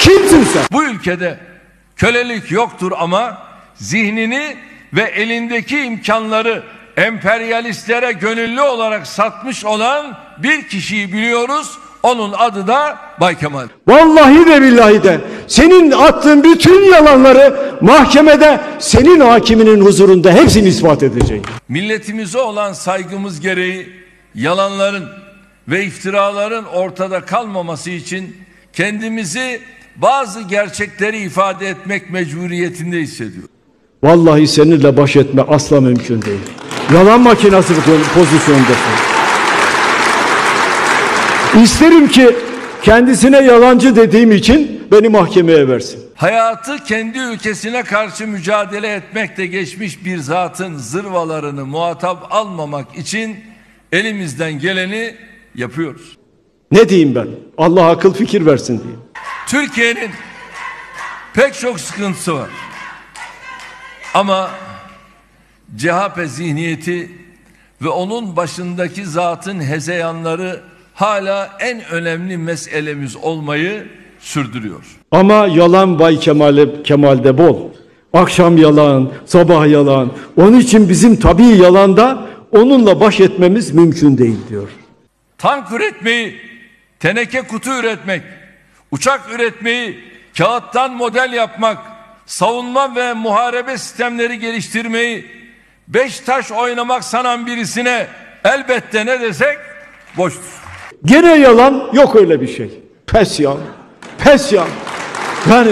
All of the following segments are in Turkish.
Kimsin sen? Bu ülkede kölelik yoktur ama zihnini ve elindeki imkanları emperyalistlere gönüllü olarak satmış olan bir kişiyi biliyoruz. Onun adı da Bay Kemal. Vallahi de billahi de senin attığın bütün yalanları mahkemede senin hakiminin huzurunda hepsini ispat edeceğim. Milletimize olan saygımız gereği yalanların ve iftiraların ortada kalmaması için kendimizi bazı gerçekleri ifade etmek mecburiyetinde hissediyoruz. Vallahi seninle baş etme asla mümkün değil. Yalan makinesi pozisyondasın. İsterim ki kendisine yalancı dediğim için beni mahkemeye versin. Hayatı kendi ülkesine karşı mücadele etmekte geçmiş bir zatın zırvalarını muhatap almamak için elimizden geleni yapıyoruz. Ne diyeyim ben? Allah akıl fikir versin diyeyim. Türkiye'nin pek çok sıkıntısı var. Ama CHP zihniyeti ve onun başındaki zatın hezeyanları hala en önemli meselemiz olmayı sürdürüyor. Ama yalan Bay Kemal'de bol. Akşam yalan, sabah yalan. Onun için bizim tabii yalanda onunla baş etmemiz mümkün değil diyor. Tank üretmeyi, teneke kutu üretmek, uçak üretmeyi, kağıttan model yapmak, savunma ve muharebe sistemleri geliştirmeyi, beş taş oynamak sanan birisine elbette ne desek boştur. Gene yalan, yok öyle bir şey. Pes ya, pes ya. Yani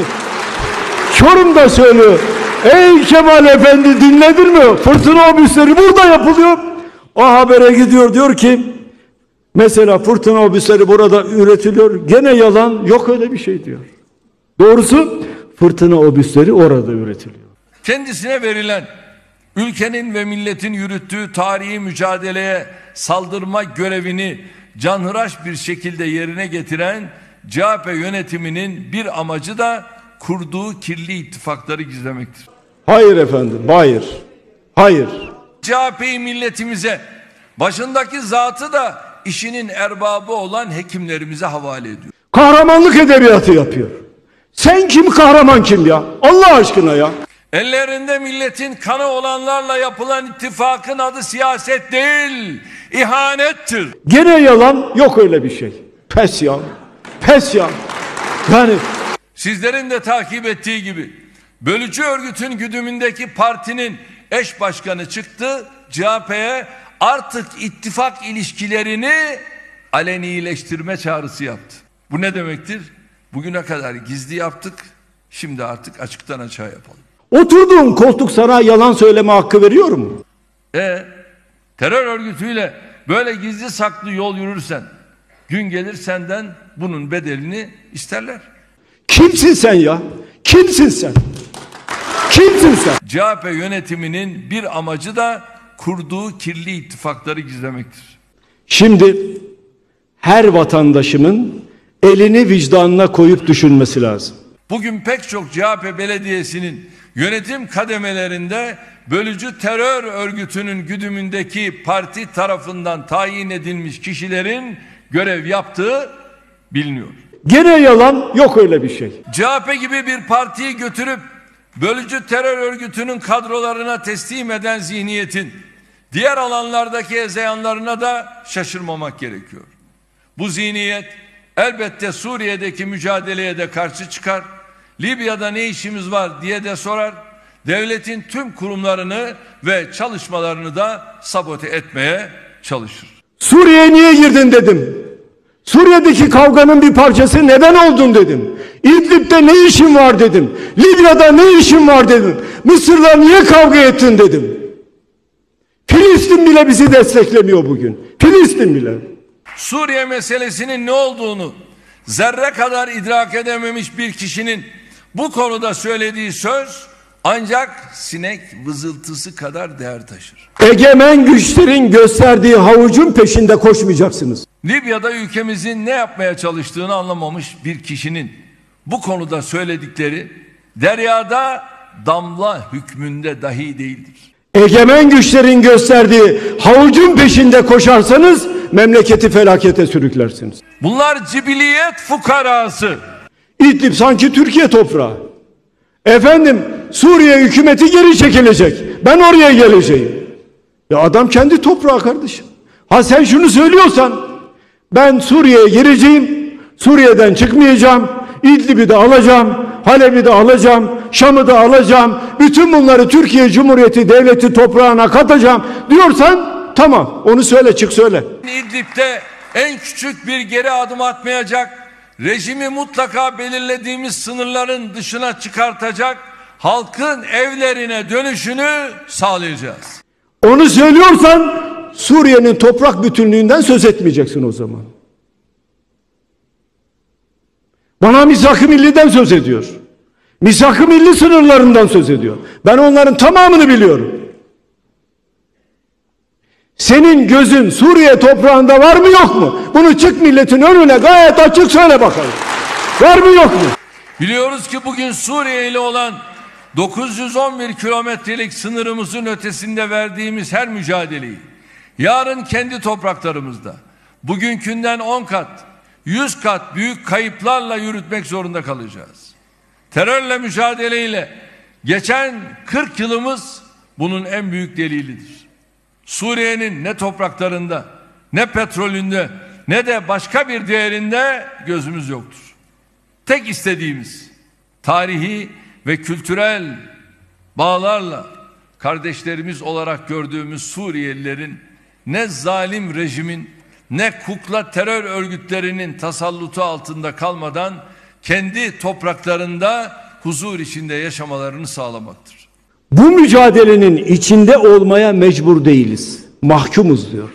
Çorum'da söylüyor. Ey Kemal Efendi dinledin mi? Fırtına obüsleri burada yapılıyor. O habere gidiyor diyor ki mesela fırtına obüsleri burada üretiliyor. Gene yalan, yok öyle bir şey diyor. Doğrusu fırtına obüsleri orada üretiliyor. Kendisine verilen ülkenin ve milletin yürüttüğü tarihi mücadeleye saldırma görevini canhıraş bir şekilde yerine getiren CHP yönetiminin bir amacı da kurduğu kirli ittifakları gizlemektir. Hayır efendim, hayır. Hayır. CHP'yi milletimize, başındaki zatı da işinin erbabı olan hekimlerimize havale ediyor. Kahramanlık edebiyatı yapıyor. Sen kim, kahraman kim ya? Allah aşkına ya. Ellerinde milletin kanı olanlarla yapılan ittifakın adı siyaset değil, ihanettir. Gene yalan, yok öyle bir şey. Pes ya, pes ya. Yani sizlerin de takip ettiği gibi bölücü örgütün güdümündeki partinin eş başkanı çıktı, CHP'ye artık ittifak ilişkilerini alenileştirme çağrısı yaptı. Bu ne demektir? Bugüne kadar gizli yaptık, şimdi artık açıktan açığa yapalım. Oturduğun koltuk sana yalan söyleme hakkı veriyor mu? Terör örgütüyle böyle gizli saklı yol yürürsen, gün gelir senden bunun bedelini isterler. Kimsin sen ya? Kimsin sen? Kimsin sen? CHP yönetiminin bir amacı da kurduğu kirli ittifakları gizlemektir. Şimdi her vatandaşımın elini vicdanına koyup düşünmesi lazım. Bugün pek çok CHP belediyesinin yönetim kademelerinde bölücü terör örgütünün güdümündeki parti tarafından tayin edilmiş kişilerin görev yaptığı biliniyor. Gene yalan, yok öyle bir şey. CHP gibi bir partiyi götürüp bölücü terör örgütünün kadrolarına teslim eden zihniyetin diğer alanlardaki hezeyanlarına da şaşırmamak gerekiyor. Bu zihniyet elbette Suriye'deki mücadeleye de karşı çıkar, Libya'da ne işimiz var diye de sorar, devletin tüm kurumlarını ve çalışmalarını da sabote etmeye çalışır. Suriye'ye niye girdin dedim. Suriye'deki kavganın bir parçası neden oldun dedim. İdlib'de ne işin var dedim. Libya'da ne işin var dedim. Mısır'la niye kavga ettin dedim. Filistin bile bizi desteklemiyor bugün. Filistin bile. Suriye meselesinin ne olduğunu zerre kadar idrak edememiş bir kişinin bu konuda söylediği söz ancak sinek vızıltısı kadar değer taşır. Egemen güçlerin gösterdiği havucun peşinde koşmayacaksınız. Libya'da ülkemizin ne yapmaya çalıştığını anlamamış bir kişinin bu konuda söyledikleri deryada damla hükmünde dahi değildir. Egemen güçlerin gösterdiği havucun peşinde koşarsanız memleketi felakete sürüklersiniz. Bunlar cibiliyet fukarası. İdlib sanki Türkiye toprağı. Efendim Suriye hükümeti geri çekilecek. Ben oraya geleceğim. Ya adam kendi toprağı kardeşim. Ha sen şunu söylüyorsan ben Suriye'ye gireceğim. Suriye'den çıkmayacağım. İdlib'i de alacağım. Halep'i de alacağım. Şam'ı da alacağım. Bütün bunları Türkiye Cumhuriyeti Devleti toprağına katacağım diyorsan tamam. Onu söyle, çık söyle. İdlib'de en küçük bir geri adım atmayacak. Rejimi mutlaka belirlediğimiz sınırların dışına çıkartacak. Halkın evlerine dönüşünü sağlayacağız. Onu söylüyorsan Suriye'nin toprak bütünlüğünden söz etmeyeceksin o zaman. Bana misak-ı milliden söz ediyor. Misak-ı milli sınırlarından söz ediyor. Ben onların tamamını biliyorum. Senin gözün Suriye toprağında var mı yok mu? Bunu çık milletin önüne gayet açık söyle bakalım. Var mı yok mu? Biliyoruz ki bugün Suriye ile olan 911 kilometrelik sınırımızın ötesinde verdiğimiz her mücadeleyi yarın kendi topraklarımızda bugünkünden 10 kat, 100 kat büyük kayıplarla yürütmek zorunda kalacağız. Terörle mücadeleyle geçen 40 yılımız bunun en büyük delilidir. Suriye'nin ne topraklarında, ne petrolünde, ne de başka bir değerinde gözümüz yoktur. Tek istediğimiz tarihi ve kültürel bağlarla kardeşlerimiz olarak gördüğümüz Suriyelilerin ne zalim rejimin ne kukla terör örgütlerinin tasallutu altında kalmadan kendi topraklarında huzur içinde yaşamalarını sağlamaktır. Bu mücadelenin içinde olmaya mecbur değiliz. Mahkumuz diyor.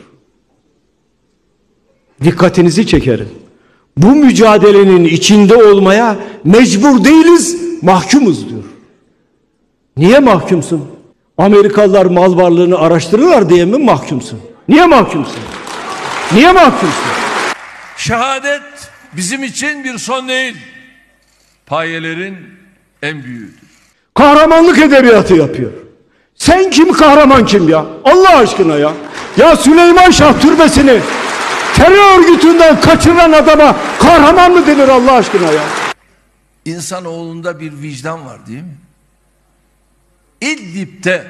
Dikkatinizi çekerim. Bu mücadelenin içinde olmaya mecbur değiliz, mahkumuz diyor. Niye mahkumsun? Amerikalılar mal varlığını araştırırlar diye mi mahkumsun? Niye mahkumsun? Niye mahkumsun? Şehadet bizim için bir son değil, payelerin en büyüğüdür. Kahramanlık edebiyatı yapıyor. Sen kim, kahraman kim ya? Allah aşkına ya. Ya Süleyman Şah Türbesi'ni terör örgütünden kaçıran adama kahraman mı denir Allah aşkına ya? İnsanoğlunda bir vicdan var değil mi? İdlib'de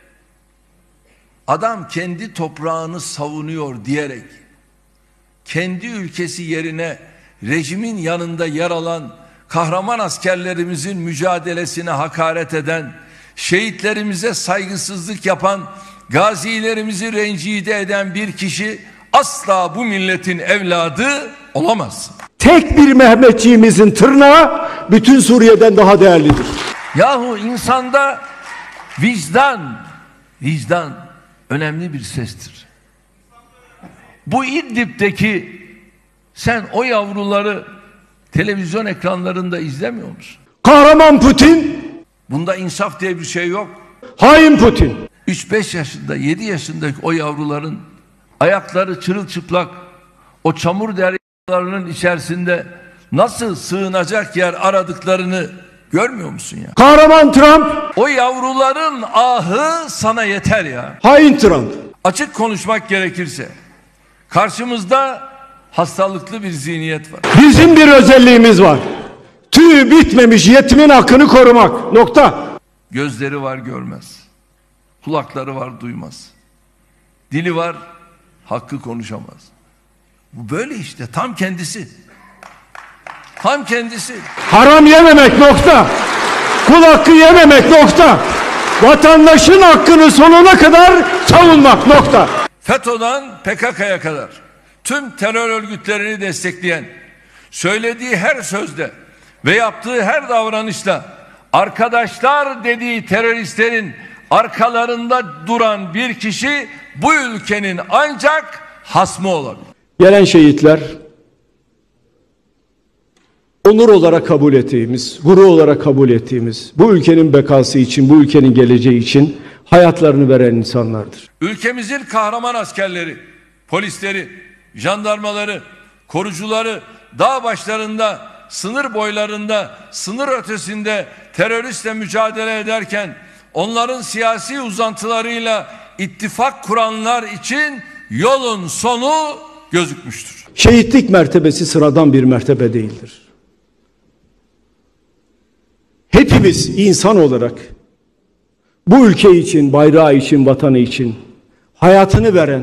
adam kendi toprağını savunuyor diyerek kendi ülkesi yerine rejimin yanında yer alan kahraman askerlerimizin mücadelesine hakaret eden, şehitlerimize saygısızlık yapan, gazilerimizi rencide eden bir kişi asla bu milletin evladı olamaz. Tek bir Mehmetçiğimizin tırnağı bütün Suriye'den daha değerlidir. Yahu insanda vicdan önemli bir sestir. Bu İdlib'deki sen o yavruları televizyon ekranlarında izlemiyor musun? Kahraman Putin, Bunda insaf diye bir şey yok. hain Putin. 3-5 yaşında, 7 yaşındaki o yavruların ayakları çırılçıplak, o çamur deryalarının içerisinde nasıl sığınacak yer aradıklarını görmüyor musun ya? Kahraman Trump, O yavruların ahı sana yeter ya. hain Trump. Açık konuşmak gerekirse karşımızda hastalıklı bir zihniyet var. Bizim bir özelliğimiz var. Tüyü bitmemiş yetimin hakkını korumak. Nokta. Gözleri var görmez. Kulakları var duymaz. Dili var hakkı konuşamaz. Bu böyle işte tam kendisi. Tam kendisi. Haram yememek nokta. Kul hakkı yememek nokta. Vatandaşın hakkını sonuna kadar savunmak nokta. FETÖ'den PKK'ya kadar tüm terör örgütlerini destekleyen, söylediği her sözde ve yaptığı her davranışla arkadaşlar dediği teröristlerin arkalarında duran bir kişi bu ülkenin ancak hasmı olabilir. Gelen şehitler onur olarak kabul ettiğimiz, gurur olarak kabul ettiğimiz, bu ülkenin bekası için, bu ülkenin geleceği için hayatlarını veren insanlardır. Ülkemizin kahraman askerleri, polisleri, jandarmaları, korucuları dağ başlarında, sınır boylarında, sınır ötesinde teröristle mücadele ederken onların siyasi uzantılarıyla ittifak kuranlar için yolun sonu gözükmüştür. Şehitlik mertebesi sıradan bir mertebe değildir. hepimiz insan olarak bu ülke için, bayrağı için, vatanı için hayatını veren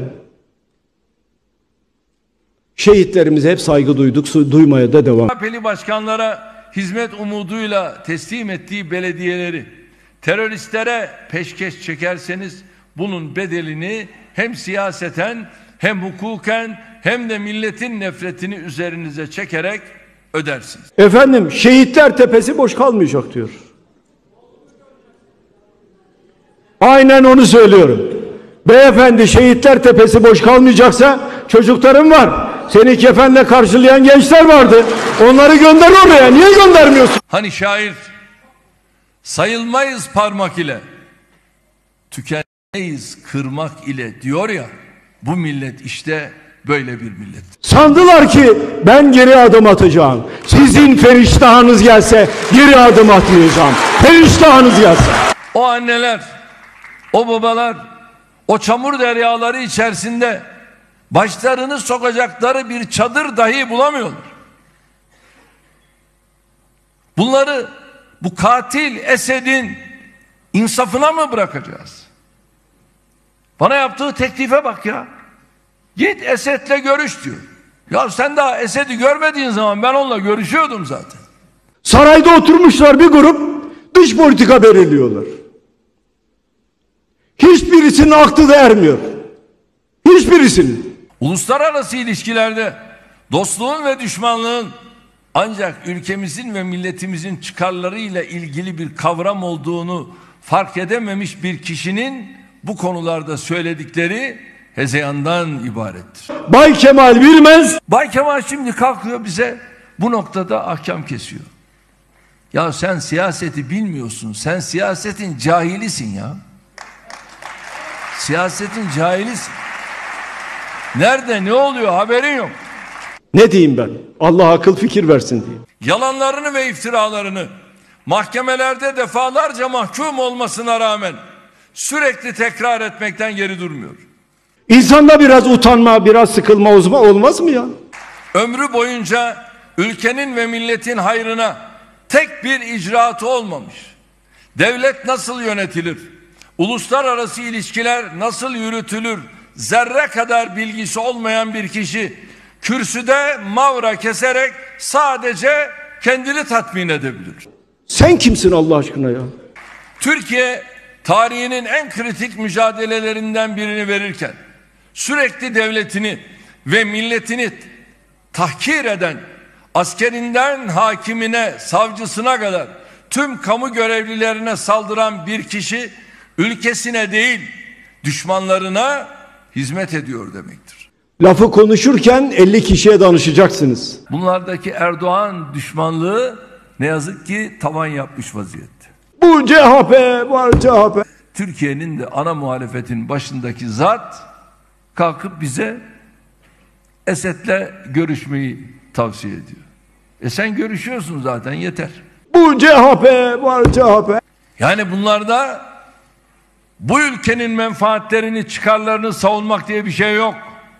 şehitlerimize hep saygı duyduk, duymaya da devam. CHP'li başkanlara hizmet umuduyla teslim ettiği belediyeleri teröristlere peşkeş çekerseniz bunun bedelini hem siyaseten hem hukuken hem de milletin nefretini üzerinize çekerek ödersiniz. Efendim, şehitler tepesi boş kalmayacak diyor. Aynen onu söylüyorum. Beyefendi, şehitler tepesi boş kalmayacaksa çocuklarım var. Seni kefenle karşılayan gençler vardı. Onları gönder oraya. Niye göndermiyorsun? Hani şair sayılmayız parmak ile, tükenmeyiz kırmak ile diyor ya, bu millet işte böyle bir millet. Sandılar ki ben geri adım atacağım. Sizin feriştahınız gelse geri adım atmayacağım. Feriştahınız gelse. O anneler, o babalar, o çamur deryaları içerisinde başlarını sokacakları bir çadır dahi bulamıyorlar. Bunları bu katil Esed'in insafına mı bırakacağız? Bana yaptığı teklife bak ya. Git Esed'le görüş diyor. Ya sen daha Esed'i görmediğin zaman ben onunla görüşüyordum zaten. Sarayda oturmuşlar bir grup, dış politika belirliyorlar. Hiçbirisinin aklı da ermiyor. Hiçbirisinin. Uluslararası ilişkilerde dostluğun ve düşmanlığın ancak ülkemizin ve milletimizin çıkarlarıyla ilgili bir kavram olduğunu fark edememiş bir kişinin bu konularda söyledikleri hezeyandan ibarettir. Bay Kemal bilmez. Bay Kemal şimdi kalkıyor bize bu noktada ahkam kesiyor. Ya sen siyaseti bilmiyorsun. Sen siyasetin cahilisin ya. Siyasetin cahilisin. Nerede ne oluyor haberin yok. Ne diyeyim ben? Allah akıl fikir versin diyeyim. Yalanlarını ve iftiralarını mahkemelerde defalarca mahkum olmasına rağmen sürekli tekrar etmekten geri durmuyor. İnsanda biraz utanma, biraz sıkılma olmaz mı ya? Ömrü boyunca ülkenin ve milletin hayrına tek bir icraatı olmamış. Devlet nasıl yönetilir? Uluslararası ilişkiler nasıl yürütülür? Zerre kadar bilgisi olmayan bir kişi kürsüde mavra keserek sadece kendini tatmin edebilir. Sen kimsin Allah aşkına ya? Türkiye tarihinin en kritik mücadelelerinden birini verirken sürekli devletini ve milletini tahkir eden, askerinden hakimine, savcısına kadar tüm kamu görevlilerine saldıran bir kişi ülkesine değil düşmanlarına hizmet ediyor demektir. Lafı konuşurken 50 kişiye danışacaksınız. Bunlardaki Erdoğan düşmanlığı ne yazık ki tavan yapmış vaziyette. Bu CHP, var CHP. Türkiye'nin de ana muhalefetin başındaki zat kalkıp bize Esed'le görüşmeyi tavsiye ediyor. Sen görüşüyorsun zaten, yeter. Bu CHP, var CHP. Yani bunlarda bu ülkenin menfaatlerini, çıkarlarını savunmak diye bir şey yok.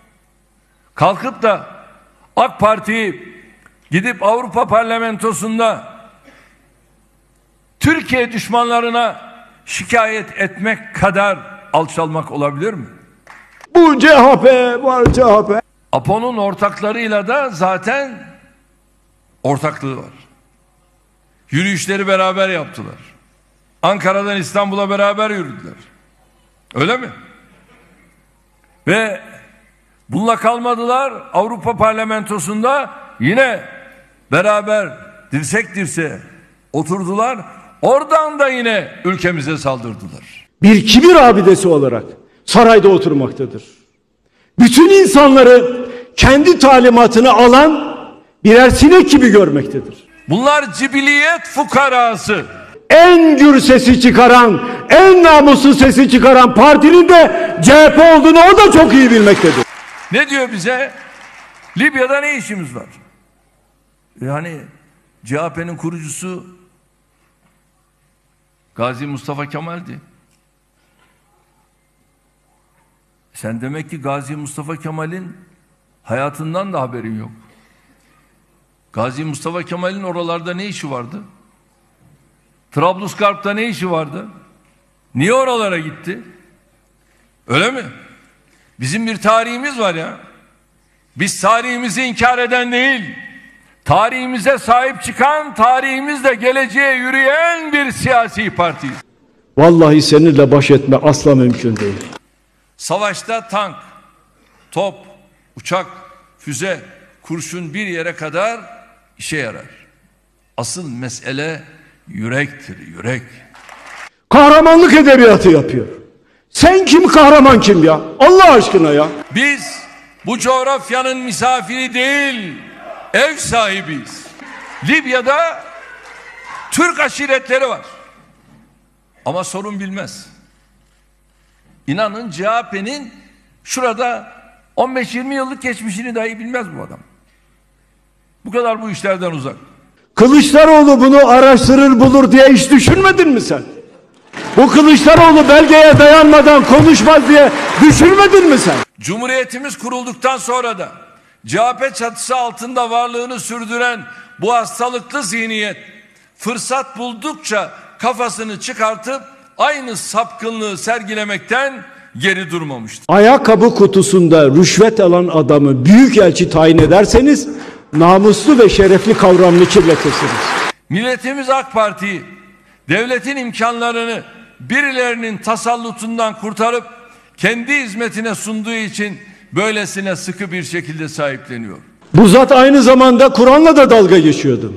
Kalkıp da AK Parti'yi gidip Avrupa Parlamentosu'nda Türkiye düşmanlarına şikayet etmek kadar alçalmak olabilir mi? Bu CHP, var CHP. APO'nun ortaklarıyla da zaten ortaklığı var. Yürüyüşleri beraber yaptılar. Ankara'dan İstanbul'a beraber yürüdüler. Öyle mi? Ve bununla kalmadılar. Avrupa Parlamentosu'nda yine beraber dirsek dirseğe oturdular. Oradan da yine ülkemize saldırdılar. Bir kibir abidesi olarak sarayda oturmaktadır. Bütün insanları kendi talimatını alan birer sinek gibi görmektedir. Bunlar cibiliyet fukarası. En gür sesi çıkaran, en namussuz sesi çıkaran partinin de CHP olduğunu o da çok iyi bilmektedir. Ne diyor bize? Libya'da ne işimiz var? Yani CHP'nin kurucusu Gazi Mustafa Kemal'di. Sen demek ki Gazi Mustafa Kemal'in hayatından da haberin yok. Gazi Mustafa Kemal'in oralarda ne işi vardı? Trablusgarp'ta ne işi vardı? Niye oralara gitti? Öyle mi? Bizim bir tarihimiz var ya. Biz tarihimizi inkar eden değil, tarihimize sahip çıkan, tarihimizle geleceğe yürüyen bir siyasi partiyiz. Vallahi seninle baş etme asla mümkün değil. Savaşta tank, top, uçak, füze, kurşun bir yere kadar işe yarar. Asıl mesele yürektir, yürek. Kahramanlık edebiyatı yapıyor. Sen kim, kahraman kim ya? Allah aşkına ya. Biz bu coğrafyanın misafiri değil, ev sahibiyiz. Libya'da Türk aşiretleri var. Ama sorun bilmez. İnanın CHP'nin şurada 15-20 yıllık geçmişini dahi bilmez bu adam. Bu kadar bu işlerden uzak. Kılıçdaroğlu bunu araştırır bulur diye hiç düşünmedin mi sen? Bu Kılıçdaroğlu belgeye dayanmadan konuşmaz diye düşünmedin mi sen? Cumhuriyetimiz kurulduktan sonra da CHP çatısı altında varlığını sürdüren bu hastalıklı zihniyet fırsat buldukça kafasını çıkartıp aynı sapkınlığı sergilemekten geri durmamıştır. Ayakkabı kutusunda rüşvet alan adamı büyükelçi tayin ederseniz namuslu ve şerefli kavramını kirletirsiniz. Milletimiz AK Parti'yi devletin imkanlarını birilerinin tasallutundan kurtarıp kendi hizmetine sunduğu için böylesine sıkı bir şekilde sahipleniyor. Bu zat aynı zamanda Kur'an'la da dalga geçiyordu.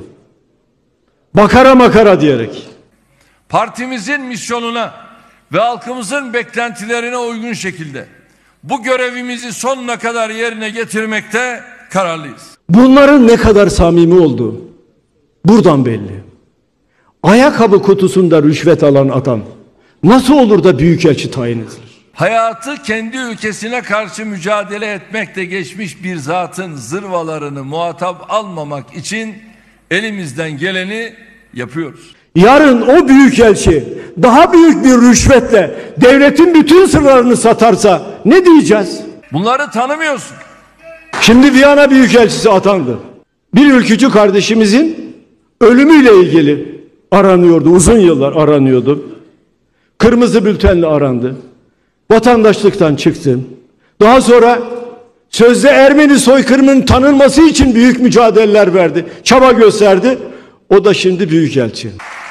Bakara makara diyerek. Partimizin misyonuna ve halkımızın beklentilerine uygun şekilde bu görevimizi sonuna kadar yerine getirmekte kararlıyız. Bunların ne kadar samimi olduğu buradan belli. Ayakkabı kutusunda rüşvet alan adam nasıl olur da büyükelçi tayin edilir? Hayatı kendi ülkesine karşı mücadele etmekte geçmiş bir zatın zırvalarını muhatap almamak için elimizden geleni yapıyoruz. Yarın o büyükelçi daha büyük bir rüşvetle devletin bütün sırlarını satarsa ne diyeceğiz? Bunları tanımıyorsun. Şimdi Viyana Büyükelçisi atandı. Bir ülkücü kardeşimizin ölümüyle ilgili aranıyordu. Uzun yıllar aranıyordu. Kırmızı bültenle arandı. Vatandaşlıktan çıktı. Daha sonra sözde Ermeni soykırımının tanınması için büyük mücadeleler verdi. Çaba gösterdi. O da şimdi büyükelçi.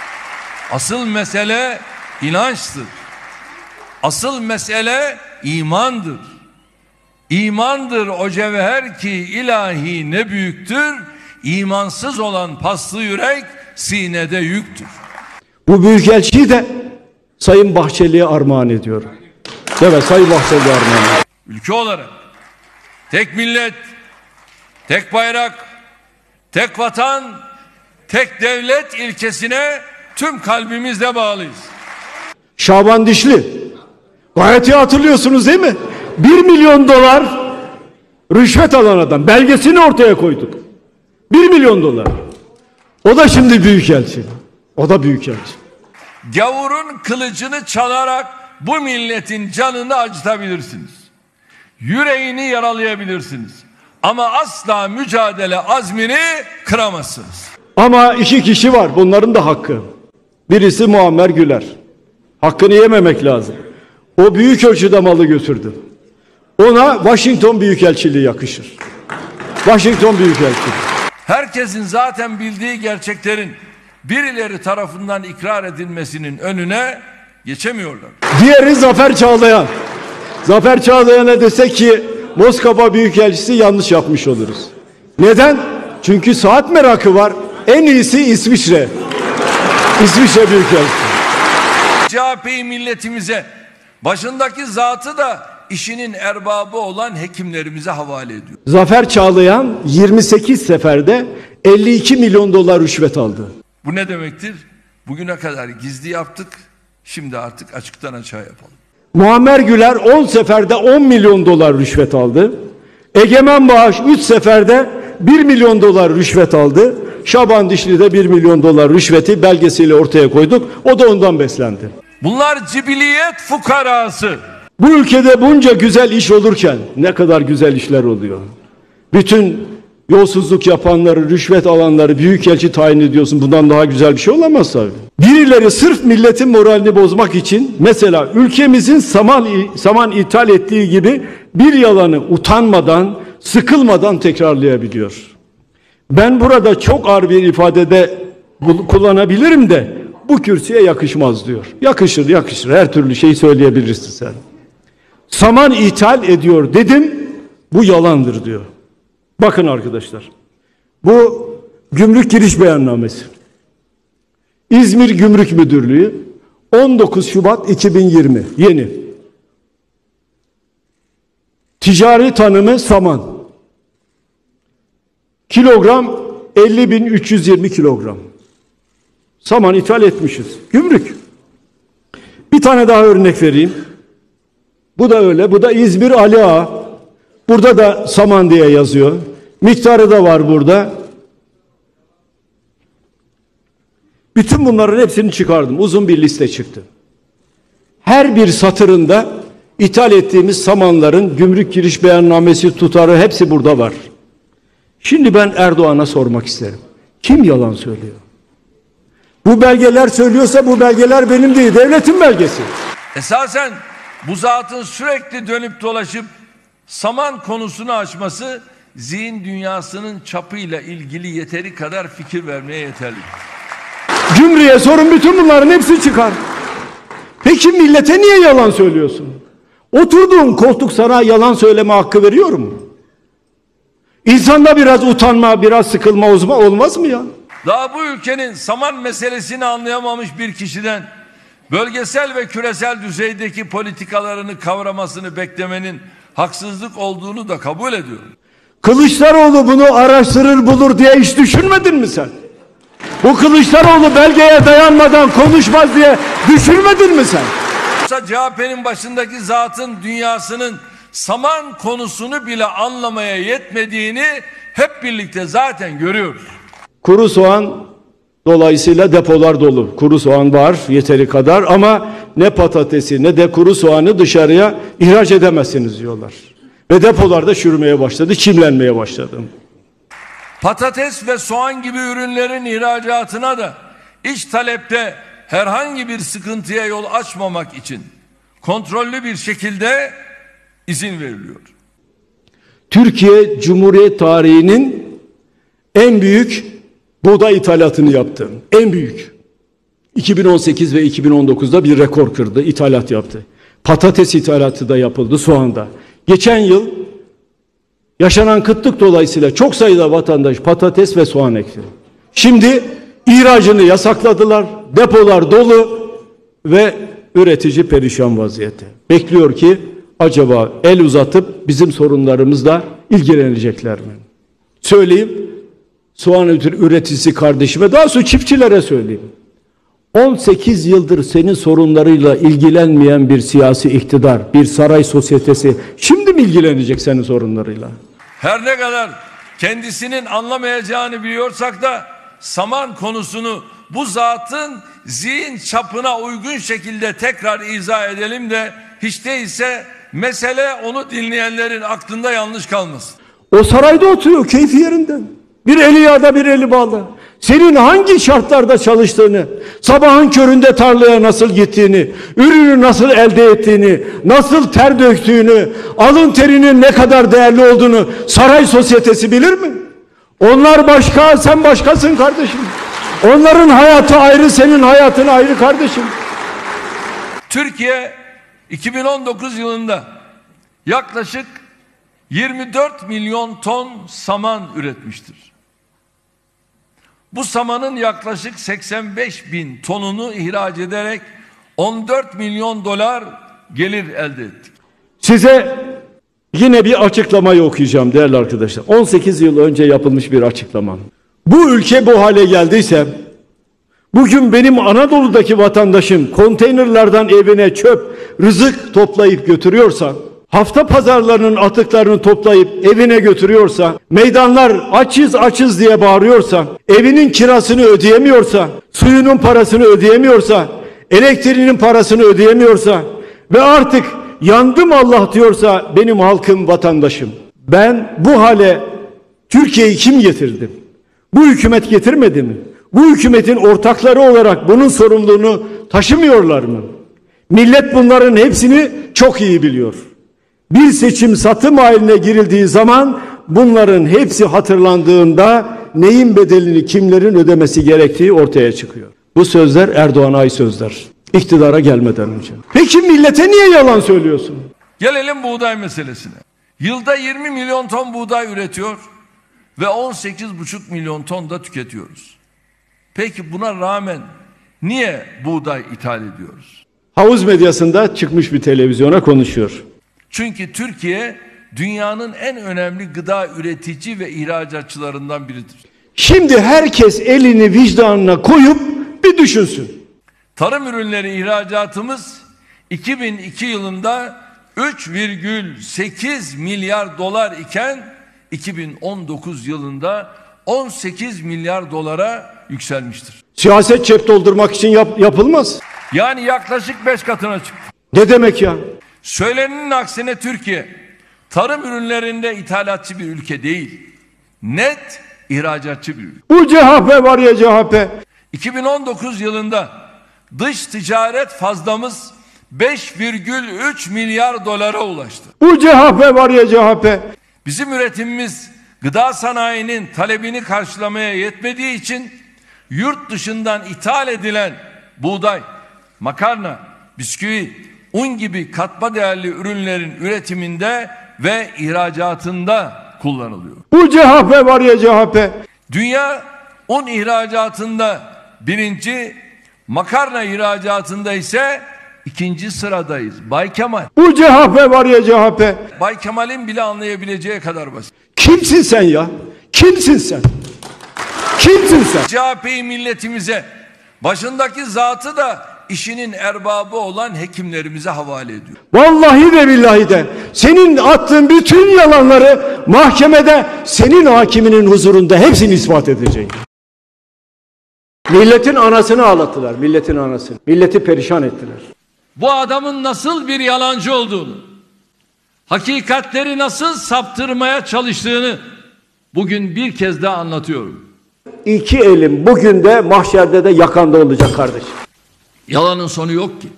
Asıl mesele inançtır. Asıl mesele imandır. İmandır o cevher ki ilahi ne büyüktür. İmansız olan paslı yürek sinede yüktür. Bu büyükelçiyi de Sayın Bahçeli'ye armağan ediyorum. Evet, Sayın Bahçeli'ye armağan ediyorum. Ülke olarak tek millet, tek bayrak, tek vatan, tek devlet ilkesine tüm kalbimizle bağlıyız. Şaban Dişli, gayet iyi hatırlıyorsunuz değil mi? 1 milyon dolar rüşvet alan adam, belgesini ortaya koyduk. 1 milyon dolar. O da şimdi büyükelçi. O da büyükelçi. Gavurun kılıcını çalarak bu milletin canını acıtabilirsiniz. Yüreğini yaralayabilirsiniz. Ama asla mücadele azmini kıramazsınız. Ama 2 kişi var, bunların da hakkı. Birisi Muammer Güler. Hakkını yememek lazım. O büyük ölçüde malı götürdü. Ona Washington Büyükelçiliği yakışır. Washington Büyükelçiliği. Herkesin zaten bildiği gerçeklerin birileri tarafından ikrar edilmesinin önüne geçemiyorlar. Diğeri Zafer Çağlayan. Zafer Çağlayan'a desek ki Moskova Büyükelçisi yanlış yapmış oluruz. Neden? Çünkü saat merakı var. En iyisi İsviçre. İsviçre Büyükelçisi. CHP'yi milletimize, başındaki zatı da işinin erbabı olan hekimlerimize havale ediyor. Zafer Çağlayan 28 seferde 52 milyon dolar rüşvet aldı. Bu ne demektir? Bugüne kadar gizli yaptık, şimdi artık açıktan açığa yapalım. Muammer Güler 10 seferde 10 milyon dolar rüşvet aldı. Egemen Bağış 3 seferde 1 milyon dolar rüşvet aldı. Şaban Dişli de 1 milyon dolar rüşveti belgesiyle ortaya koyduk. O da ondan beslendi. Bunlar cibiliyet fukarası. Bu ülkede bunca güzel iş olurken ne kadar güzel işler oluyor. Bütün yolsuzluk yapanları, rüşvet alanları büyükelçi tayin ediyorsun. Bundan daha güzel bir şey olamaz tabii. Birileri sırf milletin moralini bozmak için mesela ülkemizin saman ithal ettiği gibi bir yalanı utanmadan, sıkılmadan tekrarlayabiliyor. Ben burada çok ağır bir ifadede kullanabilirim de bu kürsüye yakışmaz diyor. Yakışır, yakışır. Her türlü şeyi söyleyebilirsin sen. Saman ithal ediyor dedim, bu yalandır diyor. Bakın arkadaşlar, bu gümrük giriş beyannamesi. İzmir Gümrük Müdürlüğü 19 Şubat 2020 yeni. Ticari tanımı saman. Kilogram 50.320 kilogram. Saman ithal etmişiz. Gümrük. Bir tane daha örnek vereyim. Bu da öyle. Bu da İzmir Ali Ağa. Burada da saman diye yazıyor. Miktarı da var burada. Bütün bunların hepsini çıkardım. Uzun bir liste çıktı. Her bir satırında ithal ettiğimiz samanların gümrük giriş beyannamesi, tutarı hepsi burada var. Şimdi ben Erdoğan'a sormak isterim. Kim yalan söylüyor? Bu belgeler söylüyorsa bu belgeler benim değil, devletin belgesi. Esasen bu zatın sürekli dönüp dolaşıp saman konusunu açması zihin dünyasının çapıyla ilgili yeteri kadar fikir vermeye yeterli. Cumhuriyet sorun, bütün bunların hepsi çıkar. Peki millete niye yalan söylüyorsun? Oturduğun koltuk sana yalan söyleme hakkı veriyor mu? İnsanda biraz utanma, biraz sıkılma olmaz mı ya? Daha bu ülkenin saman meselesini anlayamamış bir kişiden bölgesel ve küresel düzeydeki politikalarını kavramasını beklemenin haksızlık olduğunu da kabul ediyorum. Kılıçdaroğlu bunu araştırır bulur diye hiç düşünmedin mi sen? Bu Kılıçdaroğlu belgeye dayanmadan konuşmaz diye düşünmedin mi sen? CHP'nin başındaki zatın dünyasının saman konusunu bile anlamaya yetmediğini hep birlikte zaten görüyoruz. Kuru soğan dolayısıyla depolar dolu. Kuru soğan var yeteri kadar ama ne patatesi ne de kuru soğanı dışarıya ihraç edemezsiniz diyorlar. Ve depolarda çürümeye başladı, çimlenmeye başladı. Patates ve soğan gibi ürünlerin ihracatına da iç talepte herhangi bir sıkıntıya yol açmamak için kontrollü bir şekilde izin veriliyor. Türkiye Cumhuriyet tarihinin en büyük buğday ithalatını yaptı. En büyük. 2018 ve 2019'da bir rekor kırdı, ithalat yaptı. Patates ithalatı da yapıldı, soğanda. Geçen yıl yaşanan kıtlık dolayısıyla çok sayıda vatandaş patates ve soğan ekti. Şimdi ihracını yasakladılar, depolar dolu ve üretici perişan vaziyette. Bekliyor ki acaba el uzatıp bizim sorunlarımızla ilgilenecekler mi? Söyleyeyim, soğan üreticisi kardeşime, daha sonra çiftçilere söyleyeyim. 18 yıldır senin sorunlarıyla ilgilenmeyen bir siyasi iktidar, bir saray sosyetesi şimdi mi ilgilenecek senin sorunlarıyla? Her ne kadar kendisinin anlamayacağını biliyorsak da saman konusunu bu zatın zihin çapına uygun şekilde tekrar izah edelim de hiç değilse mesele onu dinleyenlerin aklında yanlış kalmasın. O sarayda oturuyor, keyfi yerinde. Bir eli yağda bir eli bağlı. Senin hangi şartlarda çalıştığını, sabahın köründe tarlaya nasıl gittiğini, ürünü nasıl elde ettiğini, nasıl ter döktüğünü, alın terinin ne kadar değerli olduğunu saray sosyetesi bilir mi? Onlar başka, sen başkasın kardeşim. Onların hayatı ayrı, senin hayatın ayrı kardeşim. Türkiye 2019 yılında yaklaşık 24 milyon ton saman üretmiştir. Bu samanın yaklaşık 85 bin tonunu ihraç ederek 14 milyon dolar gelir elde ettik. Size yine bir açıklamayı okuyacağım değerli arkadaşlar. 18 yıl önce yapılmış bir açıklama. Bu ülke bu hale geldiyse, bugün benim Anadolu'daki vatandaşım konteynerlardan evine çöp, rızık toplayıp götürüyorsa, hafta pazarlarının atıklarını toplayıp evine götürüyorsa, meydanlar açız açız diye bağırıyorsa, evinin kirasını ödeyemiyorsa, suyunun parasını ödeyemiyorsa, elektriğinin parasını ödeyemiyorsa ve artık yandım Allah diyorsa benim halkım, vatandaşım. Ben bu hale Türkiye'yi kim getirdi? Bu hükümet getirmedi mi? Bu hükümetin ortakları olarak bunun sorumluluğunu taşımıyorlar mı? Millet bunların hepsini çok iyi biliyor. Bir seçim satım haline girildiği zaman bunların hepsi hatırlandığında neyin bedelini kimlerin ödemesi gerektiği ortaya çıkıyor. Bu sözler Erdoğan'a ait sözler. İktidara gelmeden önce. Peki millete niye yalan söylüyorsun? Gelelim buğday meselesine. Yılda 20 milyon ton buğday üretiyor ve 18,5 milyon ton da tüketiyoruz. Peki buna rağmen niye buğday ithal ediyoruz? Havuz medyasında çıkmış bir televizyona konuşuyor. Çünkü Türkiye dünyanın en önemli gıda üretici ve ihracatçılarından biridir. Şimdi herkes elini vicdanına koyup bir düşünsün. Tarım ürünleri ihracatımız 2002 yılında 3,8 milyar dolar iken 2019 yılında 18 milyar dolara yükselmiştir. Siyaset cep doldurmak için yapılmaz. Yani yaklaşık 5 katına çıktı. Ne demek ya? Söylenenin aksine Türkiye tarım ürünlerinde ithalatçı bir ülke değil, net ihracatçı bir ülke. Bu CHP var ya CHP. 2019 yılında dış ticaret fazlamız 5,3 milyar dolara ulaştı. Bu CHP var ya CHP. Bizim üretimimiz gıda sanayinin talebini karşılamaya yetmediği için yurt dışından ithal edilen buğday, makarna, bisküvi, un gibi katma değerli ürünlerin üretiminde ve ihracatında kullanılıyor. Bu CHP var ya CHP. Dünya un ihracatında birinci, makarna ihracatında ise ikinci sıradayız. Bay Kemal. Bu CHP var ya CHP. Bay Kemal'in bile anlayabileceği kadar basit. Kimsin sen ya? Kimsin sen? Kimsin sen? CHP'yi milletimize, başındaki zatı da işinin erbabı olan hekimlerimize havale ediyor. Vallahi de billahi de senin attığın bütün yalanları mahkemede senin hakiminin huzurunda hepsini ispat edeceğim. Milletin anasını ağlattılar, milletin anasını. Milleti perişan ettiler. Bu adamın nasıl bir yalancı olduğunu, hakikatleri nasıl saptırmaya çalıştığını bugün bir kez daha anlatıyorum. İki elim bugün de mahşerde de yakanda olacak kardeşim. Yalanın sonu yok ki.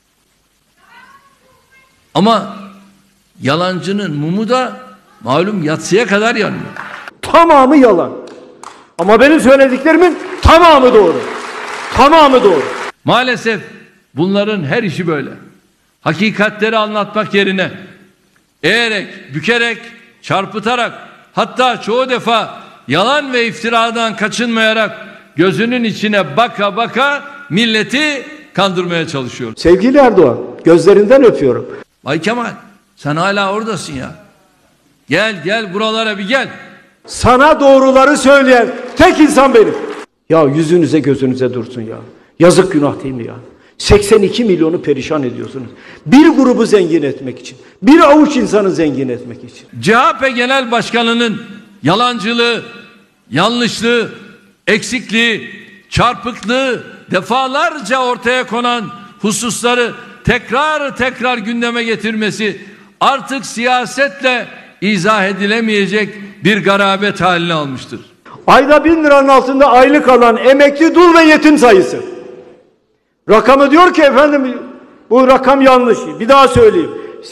Ama yalancının mumu da malum yatsıya kadar yanıyor. Tamamı yalan. Ama benim söylediklerimin tamamı doğru. Tamamı doğru. Maalesef bunların her işi böyle. Hakikatleri anlatmak yerine eğerek, bükerek, çarpıtarak, hatta çoğu defa yalan ve iftiradan kaçınmayarak gözünün içine baka baka milleti kandırmaya çalışıyor. Sevgili Erdoğan, gözlerinden öpüyorum. Bay Kemal, sen hala oradasın ya. Gel buralara bir gel. Sana doğruları söyleyen tek insan benim. Ya yüzünüze gözünüze dursun ya. Yazık günah değil mi ya? 82 milyonu perişan ediyorsunuz. Bir grubu zengin etmek için. Bir avuç insanı zengin etmek için. CHP Genel Başkanı'nın yalancılığı, yanlışlığı, eksikliği, çarpıklığı defalarca ortaya konan hususları tekrar gündeme getirmesi artık siyasetle izah edilemeyecek bir garabet haline almıştır. Ayda 1000 liranın altında aylık alan emekli, dul ve yetim sayısı. Rakamı diyor ki efendim bu rakam yanlış. Bir daha söyleyeyim.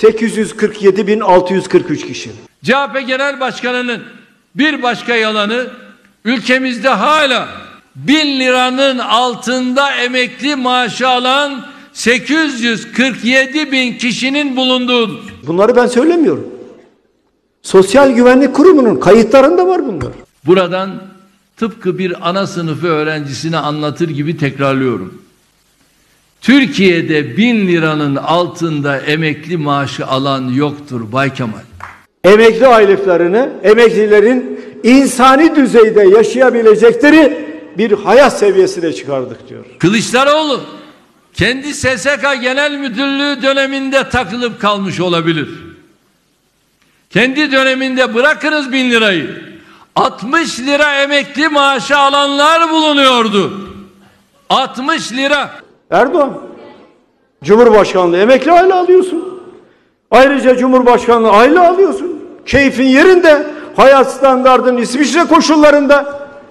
847.643 kişi. CHP Genel Başkanı'nın bir başka yalanı ülkemizde hala 1000 liranın altında emekli maaşı alan 847 bin kişinin bulunduğudur. Bunları ben söylemiyorum. Sosyal Güvenlik Kurumu'nun kayıtlarında var bunlar. Buradan tıpkı bir ana sınıfı öğrencisine anlatır gibi tekrarlıyorum. Türkiye'de 1000 liranın altında emekli maaşı alan yoktur Bay Kemal. Emekli aylıklarını emeklilerin insani düzeyde yaşayabilecekleri bir hayat seviyesine çıkardık diyor. Kılıçdaroğlu kendi SSK Genel Müdürlüğü döneminde takılıp kalmış olabilir. Kendi döneminde bırakınız 1000 lirayı. 60 lira emekli maaşı alanlar bulunuyordu. 60 lira. Erdoğan, Cumhurbaşkanlığı emekli aile alıyorsun. Ayrıca Cumhurbaşkanlığı aile alıyorsun. Keyfin yerinde, hayat standardın İsviçre koşullarında.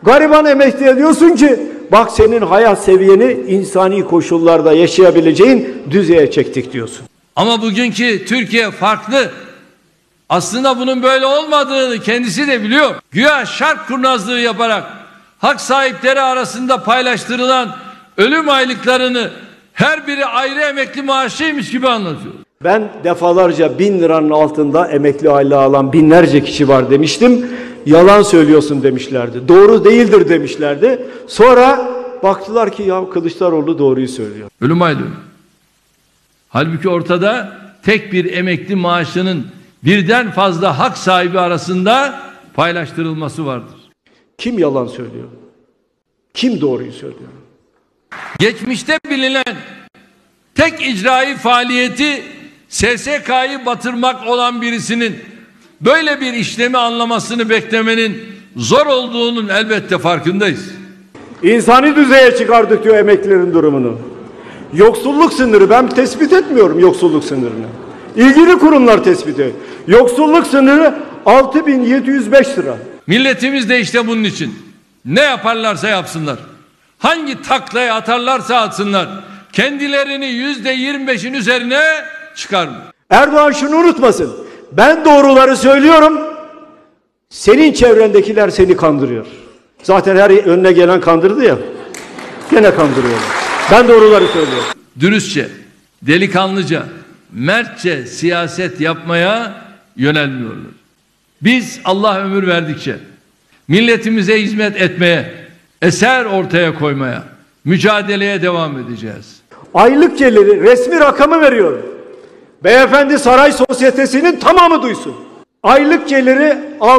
Gariban emekliye diyorsun ki bak senin hayat seviyeni insani koşullarda yaşayabileceğin düzeye çektik diyorsun. Ama bugünkü Türkiye farklı. Aslında bunun böyle olmadığını kendisi de biliyor. Güya şark kurnazlığı yaparak hak sahipleri arasında paylaştırılan ölüm aylıklarını her biri ayrı emekli maaşıymış gibi anlatıyor. Ben defalarca 1000 liranın altında emekli aylığı alan binlerce kişi var demiştim. Yalan söylüyorsun demişlerdi. Doğru değildir demişlerdi. Sonra baktılar ki ya Kılıçdaroğlu doğruyu söylüyor. Ölüm aylığı. Halbuki ortada tek bir emekli maaşının birden fazla hak sahibi arasında paylaştırılması vardır. Kim yalan söylüyor? Kim doğruyu söylüyor? Geçmişte bilinen tek icraî faaliyeti SSK'yı batırmak olan birisinin böyle bir işlemi anlamasını beklemenin zor olduğunun elbette farkındayız. İnsani düzeye çıkardık diyor emeklilerin durumunu. Yoksulluk sınırı, ben tespit etmiyorum yoksulluk sınırını. İlgili kurumlar tespit ediyor. Yoksulluk sınırı 6.705 lira. Milletimiz de işte bunun için. Ne yaparlarsa yapsınlar. Hangi taklaya atarlarsa atsınlar. Kendilerini %25'in üzerine çıkarmıyor. Erdoğan şunu unutmasın. Ben doğruları söylüyorum. Senin çevrendekiler seni kandırıyor. Zaten her önüne gelen kandırdı ya. Gene kandırıyorlar. Ben doğruları söylüyorum. Dürüstçe, delikanlıca, mertçe siyaset yapmaya yönelmiyorlar. Biz Allah ömür verdikçe milletimize hizmet etmeye, eser ortaya koymaya, mücadeleye devam edeceğiz. Aylık geliri resmi rakamı veriyor. Beyefendi saray sosyetesinin tamamı duysun. Aylık geliri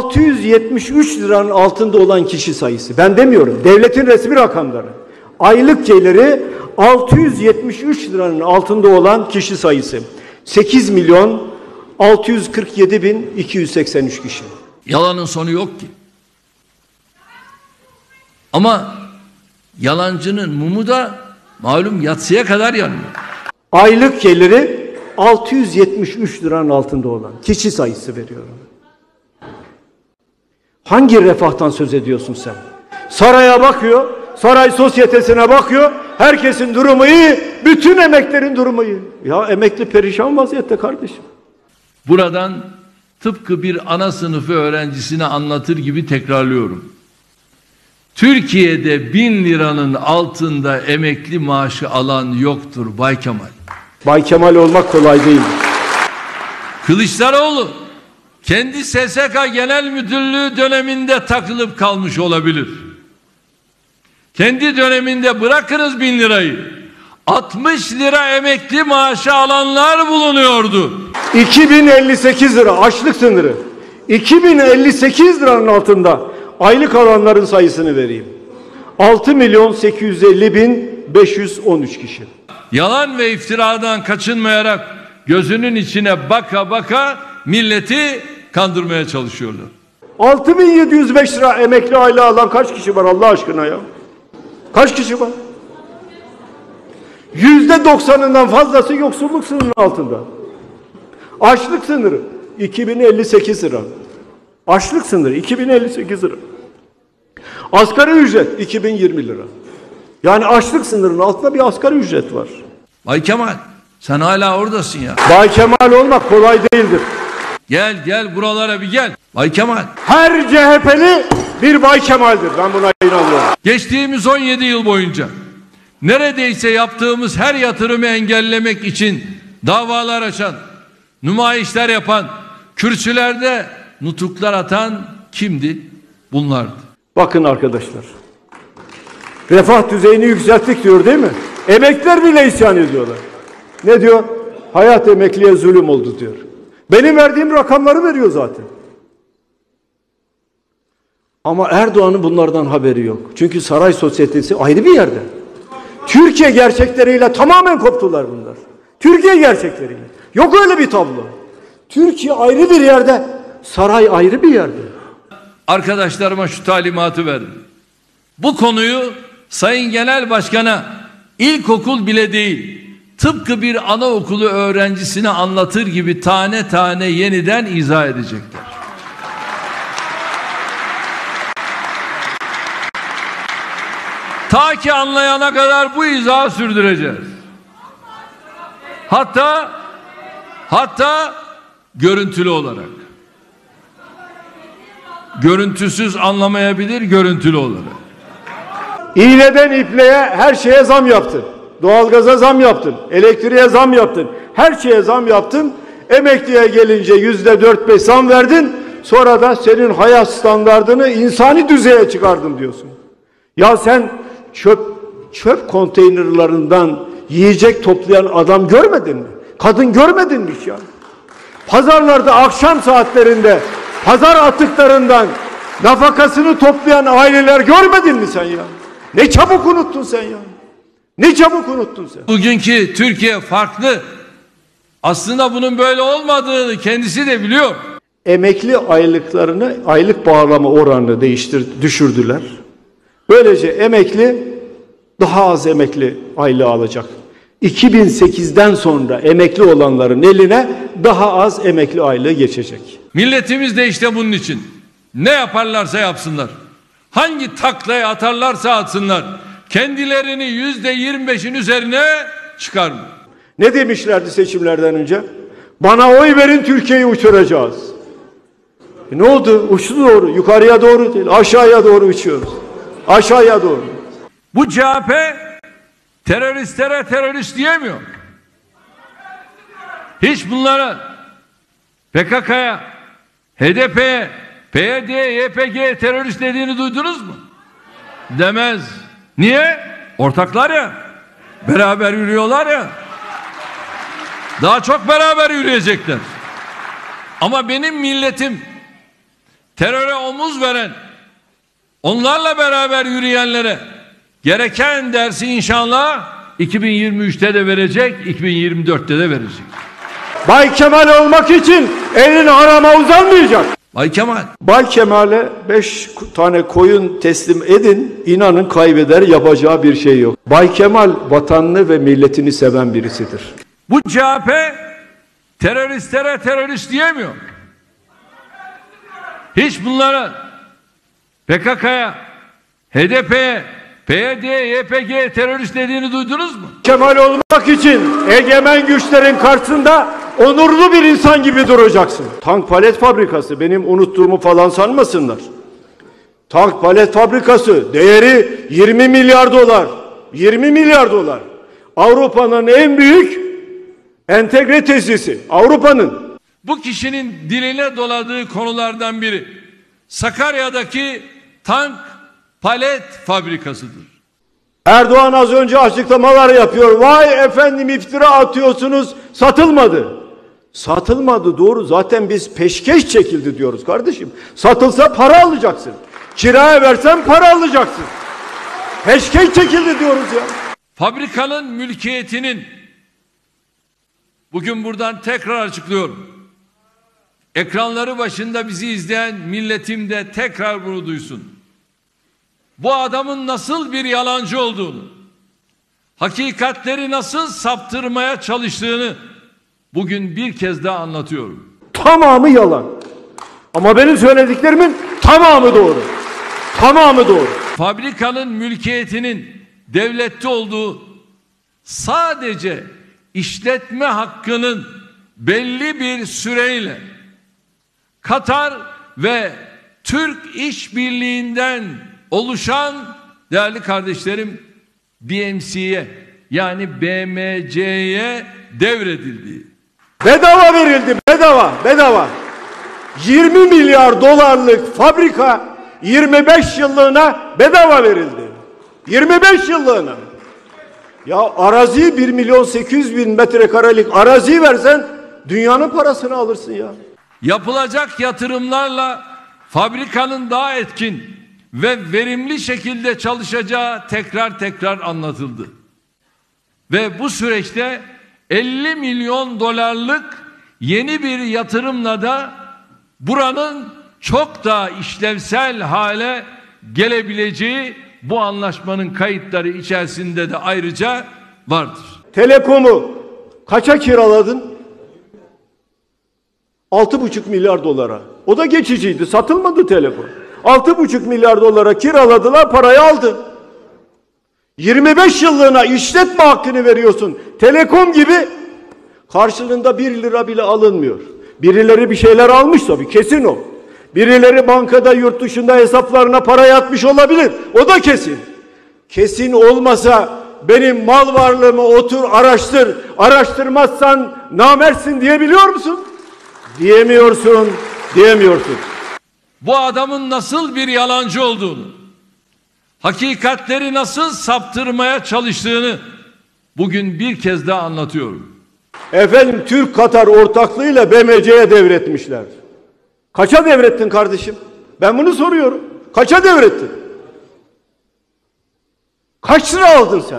673 liranın altında olan kişi sayısı. Ben demiyorum. Devletin resmi rakamları. Aylık geliri 673 liranın altında olan kişi sayısı. 8.647.283 kişi. Yalanın sonu yok ki. Ama yalancının mumu da malum yatsıya kadar yanıyor. Aylık geliri 673 liranın altında olan kişi sayısı veriyorum. Hangi refahtan söz ediyorsun sen? Saraya bakıyor, saray sosyetesine bakıyor, herkesin durumu iyi, bütün emeklerin durumu iyi. Ya emekli perişan vaziyette kardeşim. Buradan tıpkı bir ana sınıfı öğrencisine anlatır gibi tekrarlıyorum. Türkiye'de 1000 liranın altında emekli maaşı alan yoktur Bay Kemal. Bay Kemal olmak kolay değil. Kılıçdaroğlu kendi SSK Genel Müdürlüğü döneminde takılıp kalmış olabilir. Kendi döneminde bırakınız 1000 lirayı. 60 lira emekli maaşı alanlar bulunuyordu. 2058 lira açlık sınırı. 2058 liranın altında aylık alanların sayısını vereyim. 6.850.513 kişi. Yalan ve iftiradan kaçınmayarak gözünün içine baka baka milleti kandırmaya çalışıyorlar. 6.705 lira emekli aylığı alan kaç kişi var Allah aşkına ya? Kaç kişi var? %90'ından fazlası yoksulluk sınırının altında. Açlık sınırı 2058 lira. Açlık sınırı 2058 lira. Asgari ücret 2020 lira. Yani açlık sınırının altında bir asgari ücret var. Bay Kemal sen hala oradasın ya. Bay Kemal olmak kolay değildir. Gel buralara bir gel. Bay Kemal. Her CHP'li bir Bay Kemal'dir. Ben buna inanıyorum. Geçtiğimiz 17 yıl boyunca neredeyse yaptığımız her yatırımı engellemek için davalar açan, nümayişler yapan, kürsülerde nutuklar atan kimdi? Bunlardı. Bakın arkadaşlar. Refah düzeyini yükselttik diyor değil mi? Emekliler bile isyan ediyorlar. Ne diyor? Hayat emekliye zulüm oldu diyor. Benim verdiğim rakamları veriyor zaten. Ama Erdoğan'ın bunlardan haberi yok. Çünkü saray sosyetesi ayrı bir yerde. Türkiye gerçekleriyle tamamen koptular bunlar. Türkiye gerçekleriyle. Yok öyle bir tablo. Türkiye ayrı bir yerde, saray ayrı bir yerde. Arkadaşlarıma şu talimatı verdim. Bu konuyu Sayın Genel Başkan'a ilkokul bile değil, tıpkı bir anaokulu öğrencisine anlatır gibi tane tane yeniden izah edecekler. Ta ki anlayana kadar bu izahı sürdüreceğiz. Hatta görüntülü olarak. Görüntüsüz anlamayabilir, görüntülü olarak. İğneden ipliğe her şeye zam yaptın. Doğalgaza zam yaptın. Elektriğe zam yaptın. Her şeye zam yaptın. Emekliye gelince %4-5 zam verdin. Sonra da senin hayat standardını insani düzeye çıkardın diyorsun. Ya sen çöp konteynerlarından yiyecek toplayan adam görmedin mi? Kadın görmedin mi ya? Pazarlarda akşam saatlerinde pazar atıklarından nafakasını toplayan aileler görmedin mi sen ya? Ne çabuk unuttun sen ya? Ne çabuk unuttun sen? Bugünkü Türkiye farklı. Aslında bunun böyle olmadığını kendisi de biliyor. Emekli aylıklarını, aylık bağlama oranını düşürdüler. Böylece emekli daha az emekli aylığı alacak. 2008'den sonra emekli olanların eline daha az emekli aylığı geçecek. Milletimiz de işte bunun için. Ne yaparlarsa yapsınlar. Hangi taklaya atarlarsa atsınlar. Kendilerini %25'in üzerine çıkarmıyor. Ne demişlerdi seçimlerden önce? Bana oy verin, Türkiye'yi uçuracağız. Ne oldu? Uçtu doğru. Yukarıya doğru değil. Aşağıya doğru uçuyoruz. Aşağıya doğru. Bu CHP teröristlere terörist diyemiyor. Hiç bunlara PKK'ya, HDP'ye, PYD'ye, YPG'ye terörist dediğini duydunuz mu? Demez. Niye? Ortaklar ya. Beraber yürüyorlar ya. Daha çok beraber yürüyecekler. Ama benim milletim teröre omuz veren, onlarla beraber yürüyenlere gereken dersi inşallah 2023'te de verecek, 2024'te de verecek. Bay Kemal olmak için elin harama uzanmayacak. Bay Kemal. Bay Kemal'e 5 tane koyun teslim edin, inanın kaybeder, yapacağı bir şey yok. Bay Kemal vatanını ve milletini seven birisidir. Bu CHP teröristlere terörist diyemiyor. Hiç bunlara PKK'ya, HDP'ye, PYD'ye, YPG'ye terörist dediğini duydunuz mu? Kemal olmak için egemen güçlerin karşısında onurlu bir insan gibi duracaksın. Tank palet fabrikası, benim unuttuğumu falan sanmasınlar. Tank palet fabrikası değeri 20 milyar dolar. 20 milyar dolar. Avrupa'nın en büyük entegre tesisi. Avrupa'nın. Bu kişinin diline doladığı konulardan biri Sakarya'daki tank palet fabrikasıdır. Erdoğan az önce açıklamalar yapıyor. Vay efendim, iftira atıyorsunuz. Satılmadı. Satılmadı, doğru. Zaten biz peşkeş çekildi diyoruz kardeşim. Satılsa para alacaksın. Kiraya versen para alacaksın. Peşkeş çekildi diyoruz ya. Fabrikanın mülkiyetinin, bugün buradan tekrar açıklıyorum. Ekranları başında bizi izleyen milletim de tekrar bunu duysun. Bu adamın nasıl bir yalancı olduğunu, hakikatleri nasıl saptırmaya çalıştığını bugün bir kez daha anlatıyorum. Tamamı yalan. Ama benim söylediklerimin tamamı doğru. Tamamı doğru. Fabrikanın mülkiyetinin devlette olduğu, sadece işletme hakkının belli bir süreyle Katar ve Türk İşbirliği'nden oluşan, değerli kardeşlerim, BMC'ye yani BMC'ye devredildiği. Bedava verildi, bedava. 20 milyar dolarlık fabrika 25 yıllığına bedava verildi. 25 yıllığına. Ya arazi 1.800.000 metrekarelik arazi versen dünyanın parasını alırsın ya. Yapılacak yatırımlarla fabrikanın daha etkin ve verimli şekilde çalışacağı tekrar anlatıldı. Ve bu süreçte 50 milyon dolarlık yeni bir yatırımla da buranın çok daha işlevsel hale gelebileceği bu anlaşmanın kayıtları içerisinde de ayrıca vardır. Telekom'u kaça kiraladın? 6,5 milyar dolara. O da geçiciydi. Satılmadı Telekom. 6,5 milyar dolara kiraladılar, parayı aldı. 25 yıllığına işletme hakkını veriyorsun. Telekom gibi, karşılığında 1 lira bile alınmıyor. Birileri bir şeyler almış tabii, kesin o. Birileri bankada, yurt dışında hesaplarına para yatmış olabilir. O da kesin. Kesin olmasa benim mal varlığımı otur araştır. Araştırmazsan namertsin diyebiliyor musun? Diyemiyorsun, diyemiyorsun. Bu adamın nasıl bir yalancı olduğunu, hakikatleri nasıl saptırmaya çalıştığını bugün bir kez daha anlatıyorum. Efendim, Türk-Katar ortaklığıyla BMC'ye devretmişler. Kaça devrettin kardeşim? Ben bunu soruyorum. Kaça devrettin? Kaç lira aldın sen?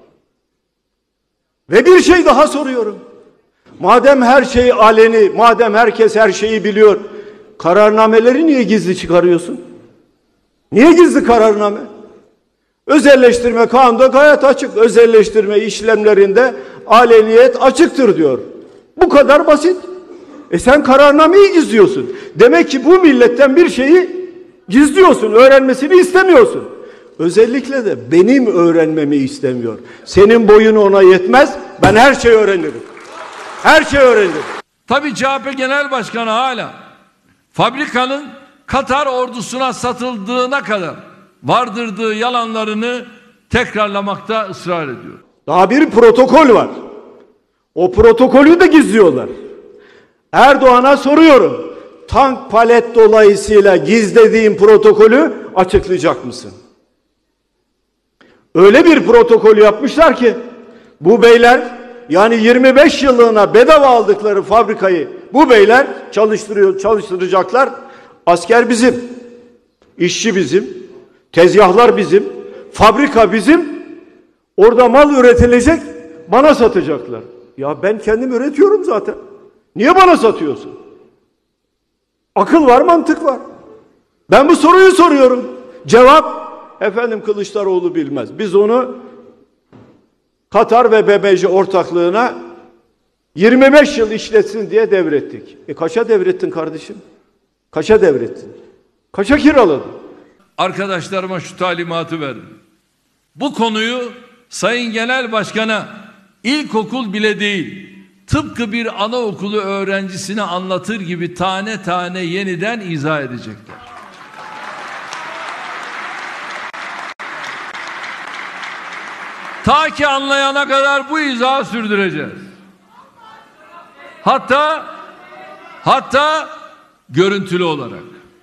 Ve bir şey daha soruyorum. Madem her şey aleni, madem herkes her şeyi biliyor, kararnameleri niye gizli çıkarıyorsun? Niye gizli kararname? Özelleştirme kanunda gayet açık. Özelleştirme işlemlerinde aleniyet açıktır diyor. Bu kadar basit. Sen kararnameyi gizliyorsun. Demek ki bu milletten bir şeyi gizliyorsun, öğrenmesini istemiyorsun. Özellikle de benim öğrenmemi istemiyor. Senin boyun ona yetmez, ben her şeyi öğrenirim. Her şeyi öğrenirim. Tabii CHP Genel Başkanı hala fabrikanın Katar ordusuna satıldığına kadar vardırdığı yalanlarını tekrarlamakta ısrar ediyor. Daha bir protokol var. O protokolü de gizliyorlar. Erdoğan'a soruyorum. Tank palet dolayısıyla gizlediğin protokolü açıklayacak mısın? Öyle bir protokol yapmışlar ki bu beyler, yani 25 yıllığına bedava aldıkları fabrikayı bu beyler çalıştıracaklar. Asker bizim, işçi bizim, tezgahlar bizim, fabrika bizim. Orada mal üretilecek, bana satacaklar. Ya ben kendim üretiyorum zaten. Niye bana satıyorsun? Akıl var, mantık var. Ben bu soruyu soruyorum. Cevap, efendim Kılıçdaroğlu bilmez. Biz onu Katar ve BMC ortaklığına 25 yıl işletsin diye devrettik. Kaça devrettin kardeşim? Kaça devrettin? Kaça kiraladın? Arkadaşlarıma şu talimatı verdim. Bu konuyu Sayın Genel Başkan'a ilkokul bile değil, tıpkı bir anaokulu öğrencisine anlatır gibi tane tane yeniden izah edecekler. Ta ki anlayana kadar bu izahı sürdüreceğiz. Hatta görüntülü olarak.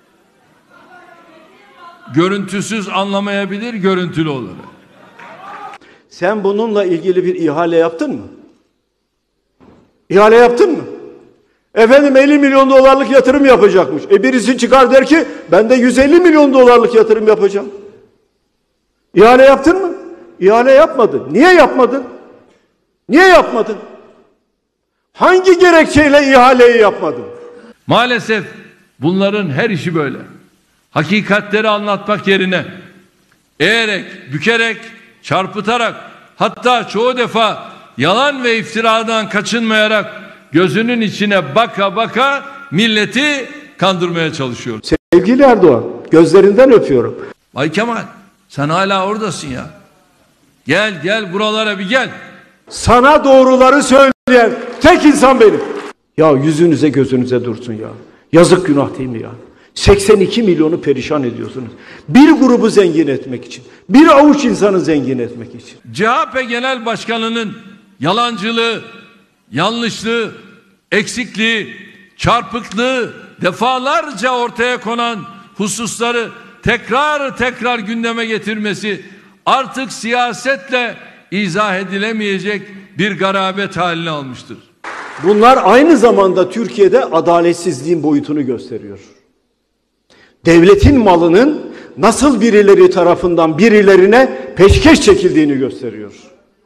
Görüntüsüz anlamayabilir, görüntülü olarak. Sen bununla ilgili bir ihale yaptın mı? İhale yaptın mı? Efendim 50 milyon dolarlık yatırım yapacakmış. Birisi çıkar der ki ben de 150 milyon dolarlık yatırım yapacağım. İhale yaptın mı? İhale yapmadın. Niye yapmadın? Niye yapmadın? Hangi gerekçeyle ihaleyi yapmadın? Maalesef bunların her işi böyle. Hakikatleri anlatmak yerine eğerek, bükerek, çarpıtarak, hatta çoğu defa yalan ve iftiradan kaçınmayarak gözünün içine baka baka milleti kandırmaya çalışıyor. Sevgili Erdoğan, gözlerinden öpüyorum. Bay Kemal, sen hala oradasın ya. Gel buralara bir gel. Sana doğruları söyleyen tek insan benim. Ya yüzünüze gözünüze dursun ya. Yazık, günah değil mi ya? 82 milyonu perişan ediyorsunuz. Bir grubu zengin etmek için. Bir avuç insanı zengin etmek için. CHP Genel Başkanı'nın yalancılığı, yanlışlığı, eksikliği, çarpıklığı defalarca ortaya konan hususları tekrar gündeme getirmesi artık siyasetle izah edilemeyecek bir garabet haline almıştır. Bunlar aynı zamanda Türkiye'de adaletsizliğin boyutunu gösteriyor. Devletin malının nasıl birileri tarafından birilerine peşkeş çekildiğini gösteriyor.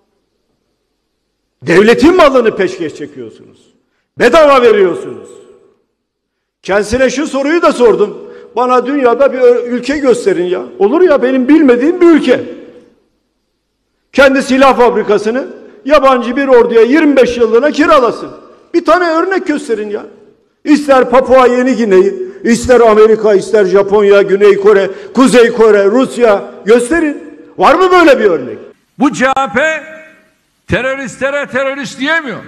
Devletin malını peşkeş çekiyorsunuz. Bedava veriyorsunuz. Kendisine şu soruyu da sordum. Bana dünyada bir ülke gösterin ya. Olur ya, benim bilmediğim bir ülke. Kendi silah fabrikasını yabancı bir orduya 25 yıllığına kiralasın. Bir tane örnek gösterin ya. İster Papua Yeni Gine'yi, ister Amerika, ister Japonya, Güney Kore, Kuzey Kore, Rusya gösterin. Var mı böyle bir örnek? Bu CHP teröristlere terörist diyemiyor.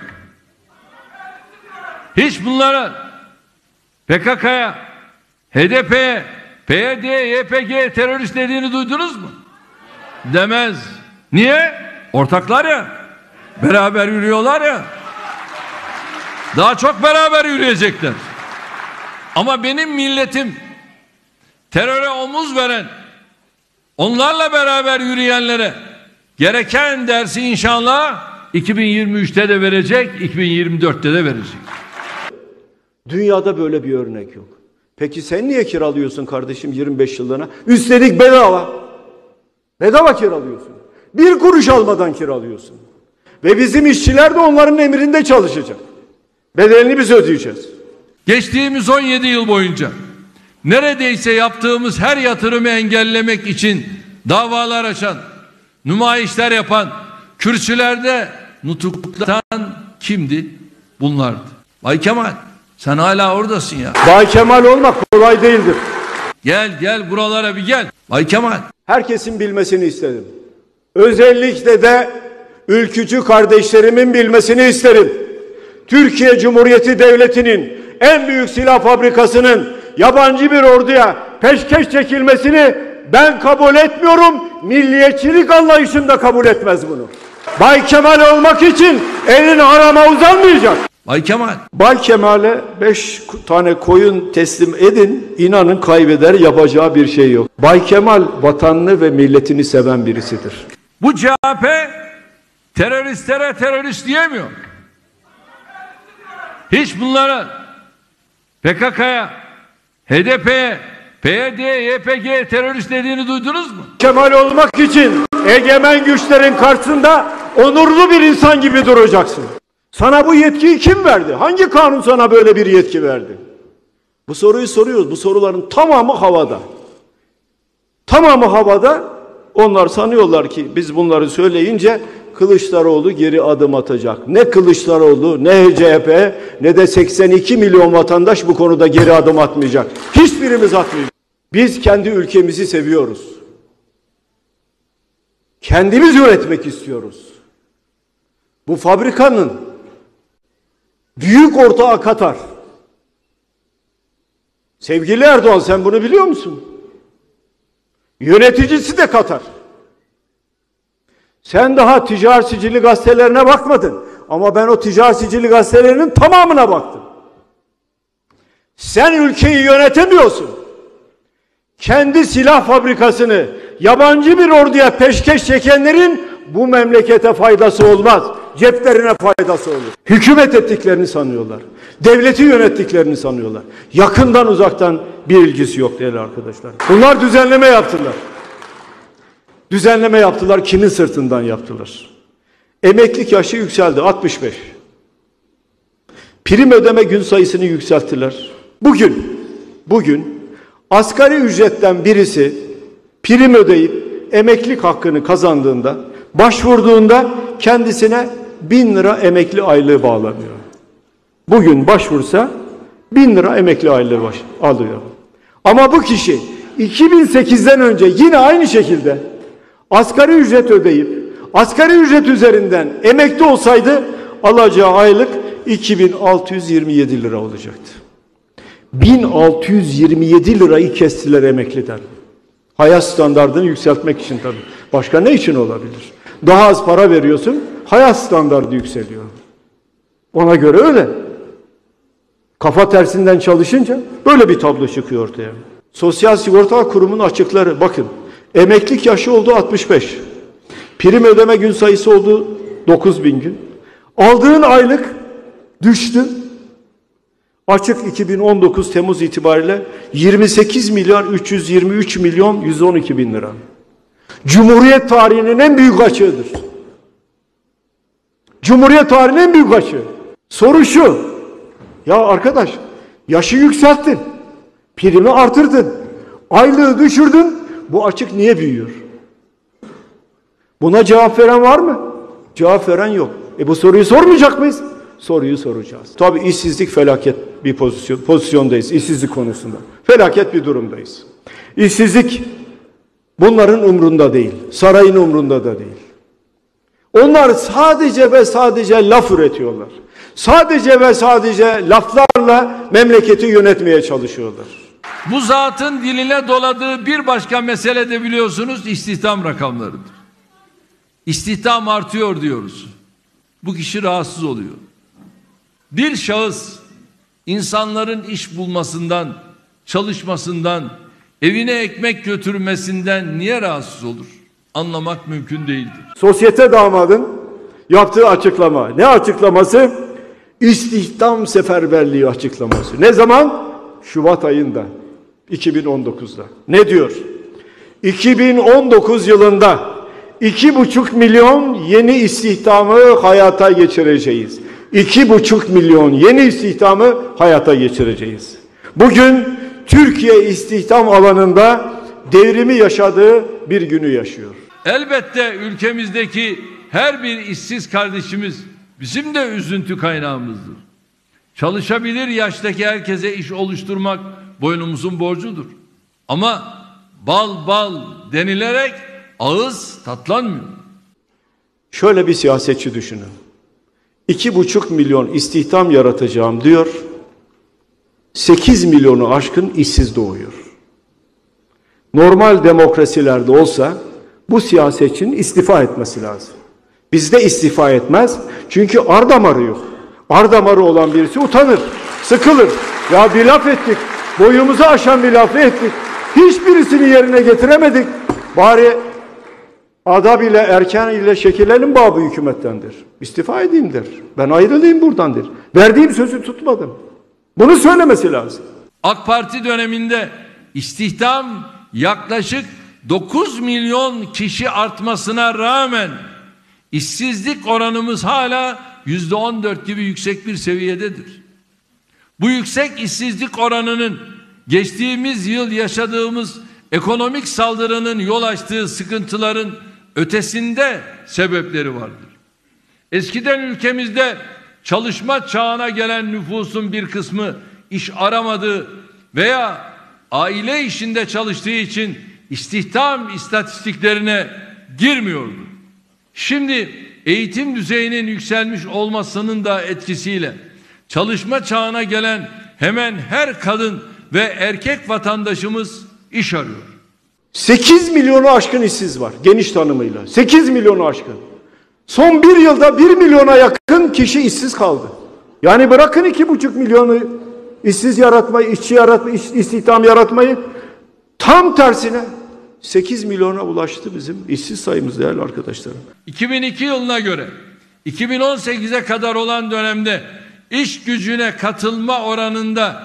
Hiç bunlara PKK'ya, HDP'ye, PYD'ye, YPG'ye terörist dediğini duydunuz mu? Demez. Niye? Ortaklar ya. Beraber yürüyorlar ya. Daha çok beraber yürüyecekler. Ama benim milletim teröre omuz veren, onlarla beraber yürüyenlere gereken dersi inşallah 2023'te de verecek, 2024'te de verecek. Dünyada böyle bir örnek yok. Peki sen niye kiralıyorsun kardeşim 25 yıllığına? Üstelik bedava. Bedava kiralıyorsun. Bir kuruş almadan kiralıyorsun. Ve bizim işçiler de onların emrinde çalışacak. Bedelini biz ödeyeceğiz. Geçtiğimiz 17 yıl boyunca neredeyse yaptığımız her yatırımı engellemek için davalar açan, nümayişler yapan, kürsülerde nutuklatan kimdi? Bunlardı. Bay Kemal, sen hala oradasın ya. Bay Kemal olmak kolay değildir. Gel buralara bir gel. Bay Kemal. Herkesin bilmesini istedim. Özellikle de ülkücü kardeşlerimin bilmesini isterim. Türkiye Cumhuriyeti Devleti'nin en büyük silah fabrikasının yabancı bir orduya peşkeş çekilmesini ben kabul etmiyorum. Milliyetçilik anlayışım da kabul etmez bunu. Bay Kemal olmak için elin harama uzanmayacak. Bay Kemal. Bay Kemal'e 5 tane koyun teslim edin, inanın kaybeder, yapacağı bir şey yok. Bay Kemal vatanını ve milletini seven birisidir. Bu CHP teröristlere terörist diyemiyor. Hiç bunlara PKK'ya, HDP'ye, PYD'ye, YPG'ye terörist dediğini duydunuz mu? Kemal olmak için egemen güçlerin karşısında onurlu bir insan gibi duracaksın. Sana bu yetkiyi kim verdi? Hangi kanun sana böyle bir yetki verdi? Bu soruyu soruyoruz. Bu soruların tamamı havada. Tamamı havada. Onlar sanıyorlar ki biz bunları söyleyince Kılıçdaroğlu geri adım atacak. Ne Kılıçdaroğlu, ne CHP, ne de 82 milyon vatandaş bu konuda geri adım atmayacak. Hiçbirimiz atmayacak. Biz kendi ülkemizi seviyoruz. Kendimiz üretmek istiyoruz. Bu fabrikanın büyük ortağı Katar. Sevgili Erdoğan, sen bunu biliyor musun? Yöneticisi de Katar. Sen daha ticari sicili gazetelerine bakmadın. Ama ben o ticari sicili gazetelerinin tamamına baktım. Sen ülkeyi yönetemiyorsun. Kendi silah fabrikasını yabancı bir orduya peşkeş çekenlerin bu memlekete faydası olmaz. Ceplerine faydası olur. Hükümet ettiklerini sanıyorlar. Devleti yönettiklerini sanıyorlar. Yakından uzaktan bir ilgisi yok değerli arkadaşlar. Bunlar düzenleme yaptılar. Düzenleme yaptılar. Kimin sırtından yaptılar? Emeklilik yaşı yükseldi. 65. Prim ödeme gün sayısını yükselttiler. Bugün asgari ücretten birisi prim ödeyip emeklilik hakkını kazandığında, başvurduğunda kendisine 1000 lira emekli aylığı bağlanıyor. Bugün başvursa 1000 lira emekli aylığı alıyor. Ama bu kişi 2008'den önce yine aynı şekilde asgari ücret ödeyip asgari ücret üzerinden emekli olsaydı alacağı aylık 2627 lira olacaktı. 1627 lirayı kestiler emekliden. Hayat standartını yükseltmek için tabii. Başka ne için olabilir? Daha az para veriyorsun, hayat standartı yükseliyor. Ona göre öyle. Kafa tersinden çalışınca böyle bir tablo çıkıyor ortaya. Sosyal Sigorta Kurumu'nun açıkları, bakın, emeklilik yaşı oldu 65. Prim ödeme gün sayısı oldu 9000 gün. Aldığın aylık düştü. Açık 2019 Temmuz itibariyle 28 milyar 323 milyon 112 bin lira. Cumhuriyet tarihinin en büyük açığıdır. Cumhuriyet tarihinin en büyük açığı. Soru şu: ya arkadaş, yaşı yükselttin, primi artırdın, aylığı düşürdün, bu açık niye büyüyor? Buna cevap veren var mı? Cevap veren yok. Bu soruyu sormayacak mıyız? Soruyu soracağız. Tabii işsizlik felaket bir pozisyondayız. İşsizlik konusunda. Felaket bir durumdayız. İşsizlik bunların umrunda değil. Sarayın umrunda da değil. Onlar sadece ve sadece laf üretiyorlar. Sadece ve sadece laflarla memleketi yönetmeye çalışıyorlar. Bu zatın diline doladığı bir başka mesele de biliyorsunuz istihdam rakamlarıdır. İstihdam artıyor diyoruz. Bu kişi rahatsız oluyor. Bir şahıs insanların iş bulmasından, çalışmasından, evine ekmek götürmesinden niye rahatsız olur? Anlamak mümkün değildir. Sosyete damadın yaptığı açıklama. Ne açıklaması? İstihdam seferberliği açıklaması. Ne zaman? Şubat ayında. 2019'da. Ne diyor? 2019 yılında 2,5 milyon yeni istihdamı hayata geçireceğiz. 2,5 milyon yeni istihdamı hayata geçireceğiz. Bugün Türkiye istihdam alanında devrimi yaşadığı bir günü yaşıyor. Elbette ülkemizdeki her bir işsiz kardeşimiz bizim de üzüntü kaynağımızdır. Çalışabilir yaştaki herkese iş oluşturmak boynumuzun borcudur. Ama bal bal denilerek ağız tatlanmıyor. Şöyle bir siyasetçi düşünün. 2,5 milyon istihdam yaratacağım diyor. 8 milyonu aşkın işsiz doğuyor. Normal demokrasilerde olsa bu siyasetçinin istifa etmesi lazım. Bizde istifa etmez. Çünkü ar damarı yok. Ar damarı olan birisi utanır, sıkılır. Ya bir laf ettik, boyumuzu aşan bir lafı ettik. Hiçbirisini yerine getiremedik. Bari adab ile erken ile şekillenin babı hükümettendir. İstifa edeyim der. Ben ayrılayım buradan der. Verdiğim sözü tutmadım. Bunu söylemesi lazım. AK Parti döneminde istihdam yaklaşık 9 milyon kişi artmasına rağmen işsizlik oranımız hala %14 gibi yüksek bir seviyededir. Bu yüksek işsizlik oranının geçtiğimiz yıl yaşadığımız ekonomik saldırının yol açtığı sıkıntıların ötesinde sebepleri vardır. Eskiden ülkemizde çalışma çağına gelen nüfusun bir kısmı iş aramadığı veya aile işinde çalıştığı için istihdam istatistiklerine girmiyordu. Şimdi eğitim düzeyinin yükselmiş olmasının da etkisiyle çalışma çağına gelen hemen her kadın ve erkek vatandaşımız iş arıyor. 8 milyonu aşkın işsiz var geniş tanımıyla. 8 milyonu aşkın. Son bir yılda 1 milyona yakın kişi işsiz kaldı. Yani bırakın 2,5 milyonu işsiz yaratmayı, işçi yaratmayı, istihdam yaratmayı, tam tersine 8 milyona ulaştı bizim işsiz sayımız değerli arkadaşlarım. 2002 yılına göre 2018'e kadar olan dönemde iş gücüne katılma oranında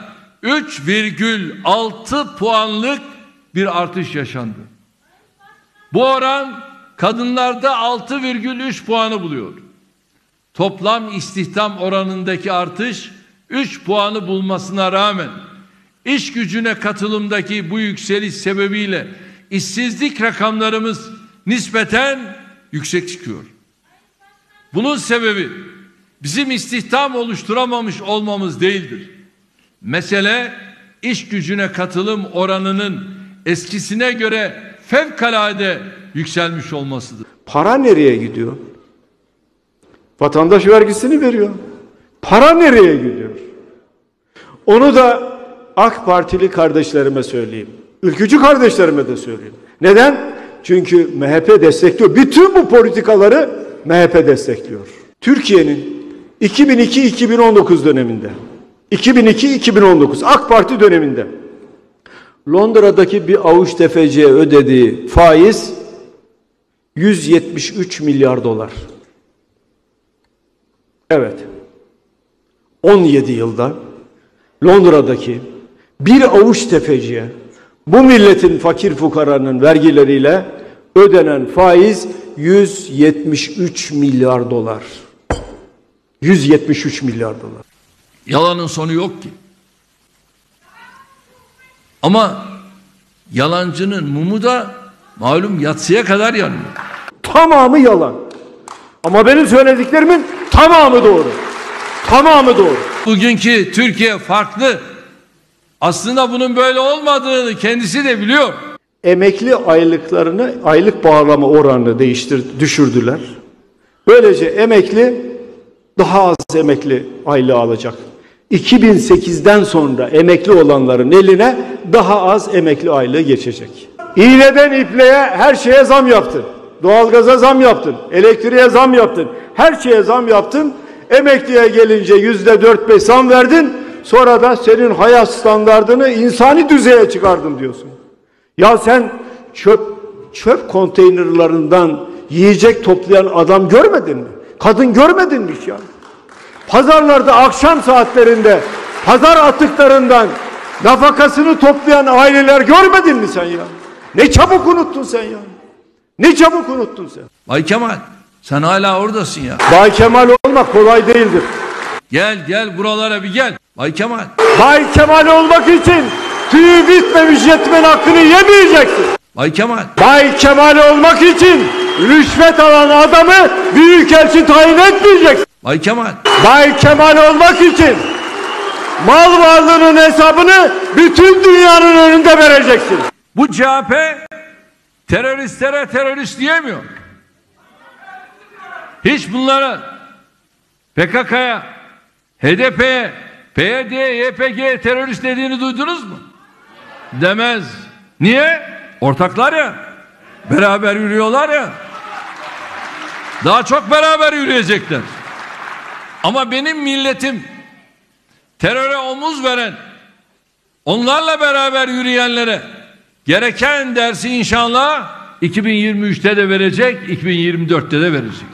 3,6 puanlık bir artış yaşandı. Bu oran kadınlarda 6,3 puanı buluyor. Toplam istihdam oranındaki artış 3 puanı bulmasına rağmen iş gücüne katılımdaki bu yükseliş sebebiyle işsizlik rakamlarımız nispeten yüksek çıkıyor. Bunun sebebi bizim istihdam oluşturamamış olmamız değildir. Mesele iş gücüne katılım oranının eskisine göre fevkalade yükselmiş olmasıdır. Para nereye gidiyor? Vatandaş vergisini veriyor. Para nereye gidiyor? Onu da AK Partili kardeşlerime söyleyeyim. Ülkücü kardeşlerime de söyleyeyim. Neden? Çünkü MHP destekliyor. Bütün bu politikaları MHP destekliyor. Türkiye'nin 2002-2019 döneminde 2002-2019 AK Parti döneminde Londra'daki bir avuç tefeciye ödediği faiz 173 milyar dolar. Evet. 17 yılda Londra'daki bir avuç tefeciye bu milletin fakir fukaranın vergileriyle ödenen faiz 173 milyar dolar. 173 milyar dolar. Yalanın sonu yok ki. Ama yalancının mumu da malum yatsıya kadar yanıyor. Tamamı yalan. Ama benim söylediklerimin tamamı doğru. Tamamı doğru. Bugünkü Türkiye farklı. Aslında bunun böyle olmadığını kendisi de biliyor. Emekli aylıklarını, aylık bağlama oranını düşürdüler. Böylece emekli daha az emekli aylığı alacak. 2008'den sonra emekli olanların eline daha az emekli aylığı geçecek. İğneden ipliğe her şeye zam yaptın. Doğalgaza zam yaptın. Elektriğe zam yaptın. Her şeye zam yaptın. Emekliye gelince %4-5 zam verdin. Sonra da senin hayat standardını insani düzeye çıkardın diyorsun. Ya sen çöp konteynerlarından yiyecek toplayan adam görmedin mi? Kadın görmedin mi ya? Pazarlarda akşam saatlerinde pazar atıklarından nafakasını toplayan aileler görmedin mi sen ya? Ne çabuk unuttun sen ya? Ne çabuk unuttun sen? Bay Kemal, sen hala oradasın ya. Bay Kemal olmak kolay değildir. Gel buralara bir gel. Bay Kemal. Bay Kemal olmak için tüyü bitmemiş yetimin hakkını yemeyeceksin. Bay Kemal. Bay Kemal olmak için rüşvet alan adamı büyükelçi tayin etmeyeceksin. Bay Kemal. Bay Kemal olmak için mal varlığının hesabını bütün dünyanın önünde vereceksin. Bu CHP teröristlere terörist diyemiyor. Hiç bunlara PKK'ya, HDP'ye, PYD'ye, YPG'ye terörist dediğini duydunuz mu? Demez. Niye? Ortaklar ya. Beraber yürüyorlar ya. Daha çok beraber yürüyecekler. Ama benim milletim teröre omuz veren, onlarla beraber yürüyenlere gereken dersi inşallah 2023'te de verecek, 2024'te de verecek.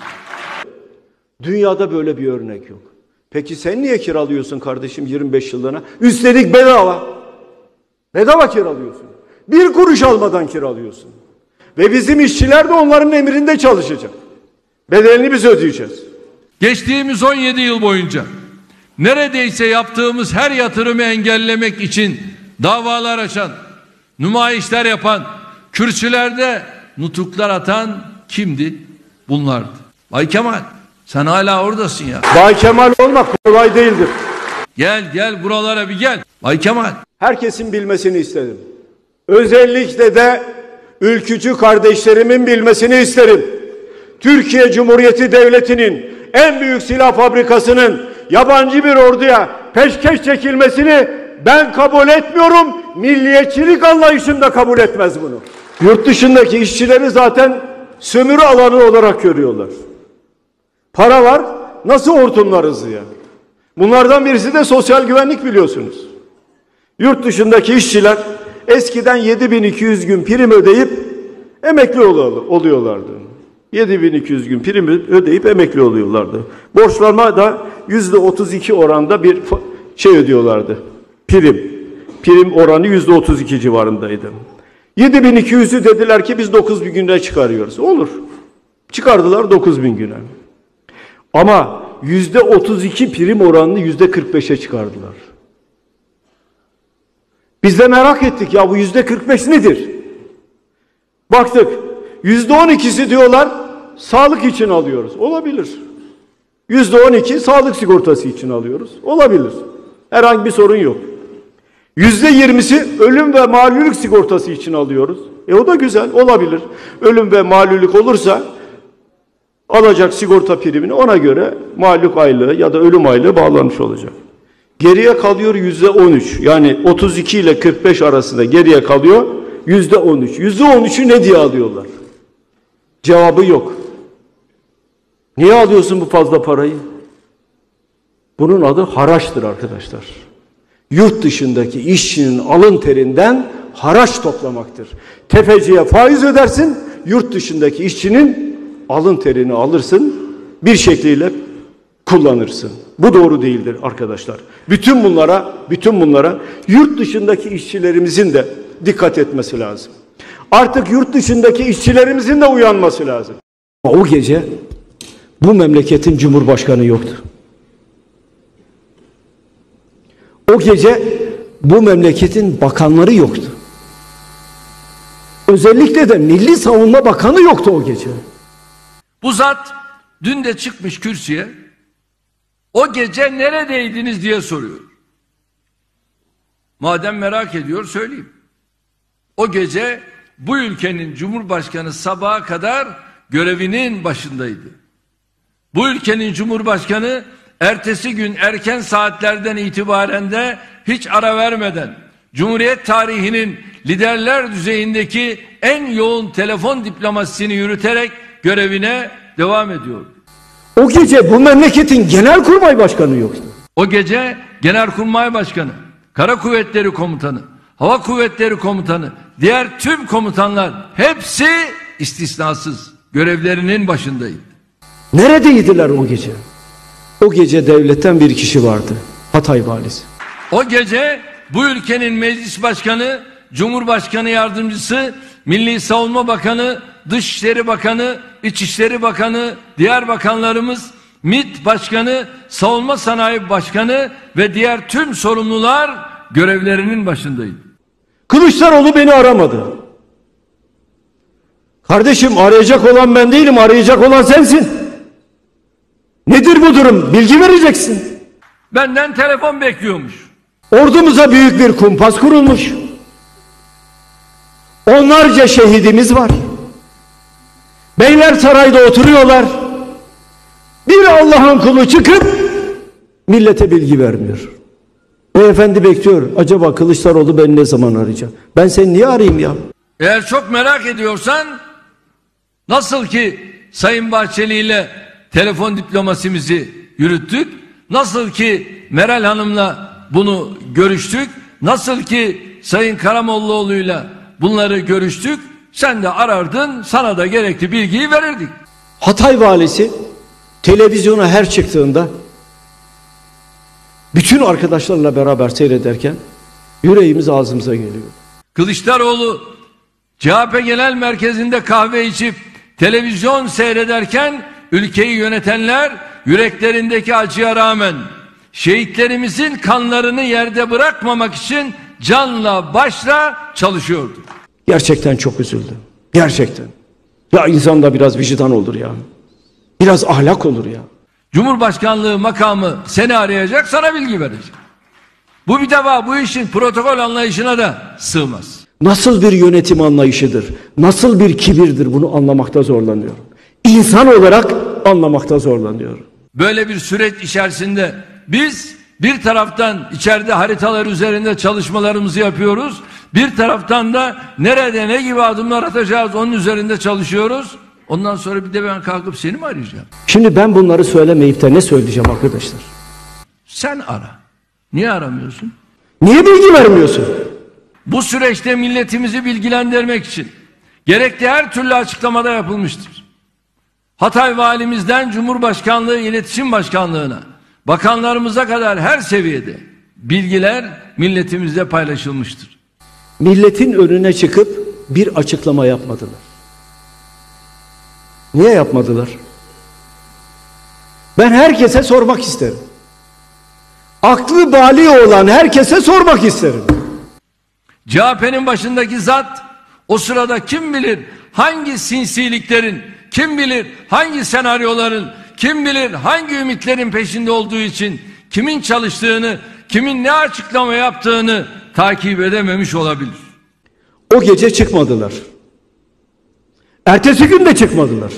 Dünyada böyle bir örnek yok. Peki sen niye kiralıyorsun kardeşim 25 yıllığına? Üstelik bedava. Bedava kiralıyorsun. Bir kuruş almadan kiralıyorsun. Ve bizim işçiler de onların emrinde çalışacak. Bedelini biz ödeyeceğiz. Geçtiğimiz 17 yıl boyunca neredeyse yaptığımız her yatırımı engellemek için davalar açan, nümayişler yapan, kürsülerde nutuklar atan kimdi? Bunlardı. Bay Kemal, sen hala oradasın ya. Bay Kemal olmak kolay değildir. Gel buralara bir gel. Bay Kemal. Herkesin bilmesini istedim. Özellikle de ülkücü kardeşlerimin bilmesini isterim. Türkiye Cumhuriyeti Devleti'nin en büyük silah fabrikasının yabancı bir orduya peşkeş çekilmesini ben kabul etmiyorum. Milliyetçilik anlayışım da kabul etmez bunu. Yurt dışındaki işçileri zaten sömürü alanı olarak görüyorlar. Para var, nasıl hortumlarız diye. Bunlardan birisi de sosyal güvenlik biliyorsunuz. Yurt dışındaki işçiler eskiden 7200 gün prim ödeyip emekli oluyorlardı. 7200 gün prim ödeyip emekli oluyorlardı. Borçlanma da %32 oranda bir şey ödüyorlardı. Prim oranı %32 civarındaydı. 7200'ü dediler ki biz 9000 güne çıkarıyoruz. Olur. Çıkardılar 9000 güne. Ama %32 prim oranını %45'e çıkardılar. Biz de merak ettik ya bu %45 nedir? Baktık %12'si diyorlar sağlık için alıyoruz. Olabilir. %12 sağlık sigortası için alıyoruz. Olabilir. Herhangi bir sorun yok. %20'si ölüm ve malulük sigortası için alıyoruz. O da güzel, olabilir. Ölüm ve malulük olursa alacak sigorta primini ona göre malulük aylığı ya da ölüm aylığı bağlanmış olacak. Geriye kalıyor %13. Yani 32 ile 45 arasında geriye kalıyor %13. %13'ü ne diye alıyorlar? Cevabı yok. Niye alıyorsun bu fazla parayı? Bunun adı haraçtır arkadaşlar. Yurt dışındaki işçinin alın terinden haraç toplamaktır. Tefeciye faiz ödersin, yurt dışındaki işçinin alın terini alırsın, bir şekliyle kullanırsın. Bu doğru değildir arkadaşlar. Bütün bunlara yurt dışındaki işçilerimizin de dikkat etmesi lazım. Artık yurt dışındaki işçilerimizin de uyanması lazım. O gece bu memleketin cumhurbaşkanı yoktu. O gece bu memleketin bakanları yoktu. Özellikle de Milli Savunma Bakanı yoktu o gece. Bu zat dün de çıkmış kürsüye, o gece neredeydiniz diye soruyor. Madem merak ediyor söyleyeyim. O gece bu ülkenin Cumhurbaşkanı sabaha kadar görevinin başındaydı. Bu ülkenin Cumhurbaşkanı ertesi gün erken saatlerden itibaren de hiç ara vermeden Cumhuriyet tarihinin liderler düzeyindeki en yoğun telefon diplomasisini yürüterek görevine devam ediyor. O gece bu memleketin Genelkurmay Başkanı yoktu. O gece Genelkurmay Başkanı, Kara Kuvvetleri Komutanı, Hava Kuvvetleri Komutanı, diğer tüm komutanlar hepsi istisnasız görevlerinin başındaydı. Neredeydiler o gece? O gece devletten bir kişi vardı. Hatay valisi. O gece bu ülkenin meclis başkanı, Cumhurbaşkanı yardımcısı, Milli Savunma Bakanı, Dışişleri Bakanı, İçişleri Bakanı, diğer bakanlarımız, MİT Başkanı, Savunma Sanayi Başkanı ve diğer tüm sorumlular görevlerinin başındaydı. Kılıçdaroğlu beni aramadı. Kardeşim, arayacak olan ben değilim, arayacak olan sensin. Nedir bu durum? Bilgi vereceksin. Benden telefon bekliyormuş. Ordumuza büyük bir kumpas kurulmuş. Onlarca şehidimiz var. Beylersaray'da oturuyorlar. Bir Allah'ın kulu çıkıp millete bilgi vermiyor. Beyefendi bekliyor. Acaba Kılıçdaroğlu beni ne zaman arayacak? Ben seni niye arayayım ya? Eğer çok merak ediyorsan, nasıl ki Sayın Bahçeli ile telefon diplomasimizi yürüttük, nasıl ki Meral Hanım'la bunu görüştük, nasıl ki Sayın Karamollaoğlu'yla bunları görüştük, sen de arardın, sana da gerekli bilgiyi verirdik. Hatay valisi televizyona her çıktığında bütün arkadaşlarla beraber seyrederken yüreğimiz ağzımıza geliyor. Kılıçdaroğlu CHP Genel Merkezi'nde kahve içip televizyon seyrederken ülkeyi yönetenler yüreklerindeki acıya rağmen şehitlerimizin kanlarını yerde bırakmamak için canla başla çalışıyordu. Gerçekten çok üzüldüm. Gerçekten. Ya insanda biraz vicdan olur ya. Biraz ahlak olur ya. Cumhurbaşkanlığı makamı seni arayacak, sana bilgi verecek. Bu bir defa bu işin protokol anlayışına da sığmaz. Nasıl bir yönetim anlayışıdır, nasıl bir kibirdir, bunu anlamakta zorlanıyorum. İnsan olarak anlamakta zorlanıyorum. Böyle bir süreç içerisinde biz bir taraftan içeride haritalar üzerinde çalışmalarımızı yapıyoruz. Bir taraftan da nerede ne gibi adımlar atacağız onun üzerinde çalışıyoruz. Ondan sonra bir de ben kalkıp seni mi arayacağım? Şimdi ben bunları söylemeyip de ne söyleyeceğim arkadaşlar? Sen ara. Niye aramıyorsun? Niye bilgi vermiyorsun? Bu süreçte milletimizi bilgilendirmek için gerekli her türlü açıklamada yapılmıştır. Hatay valimizden Cumhurbaşkanlığı İletişim Başkanlığı'na, bakanlarımıza kadar her seviyede bilgiler milletimizle paylaşılmıştır. Milletin önüne çıkıp bir açıklama yapmadılar. Niye yapmadılar? Ben herkese sormak isterim. Aklı bali olan herkese sormak isterim. CHP'nin başındaki zat o sırada kim bilir hangi sinsiliklerin, kim bilir hangi senaryoların, kim bilir hangi ümitlerin peşinde olduğu için kimin çalıştığını, kimin ne açıklama yaptığını takip edememiş olabilir. O gece çıkmadılar. Ertesi gün de çıkmadılar.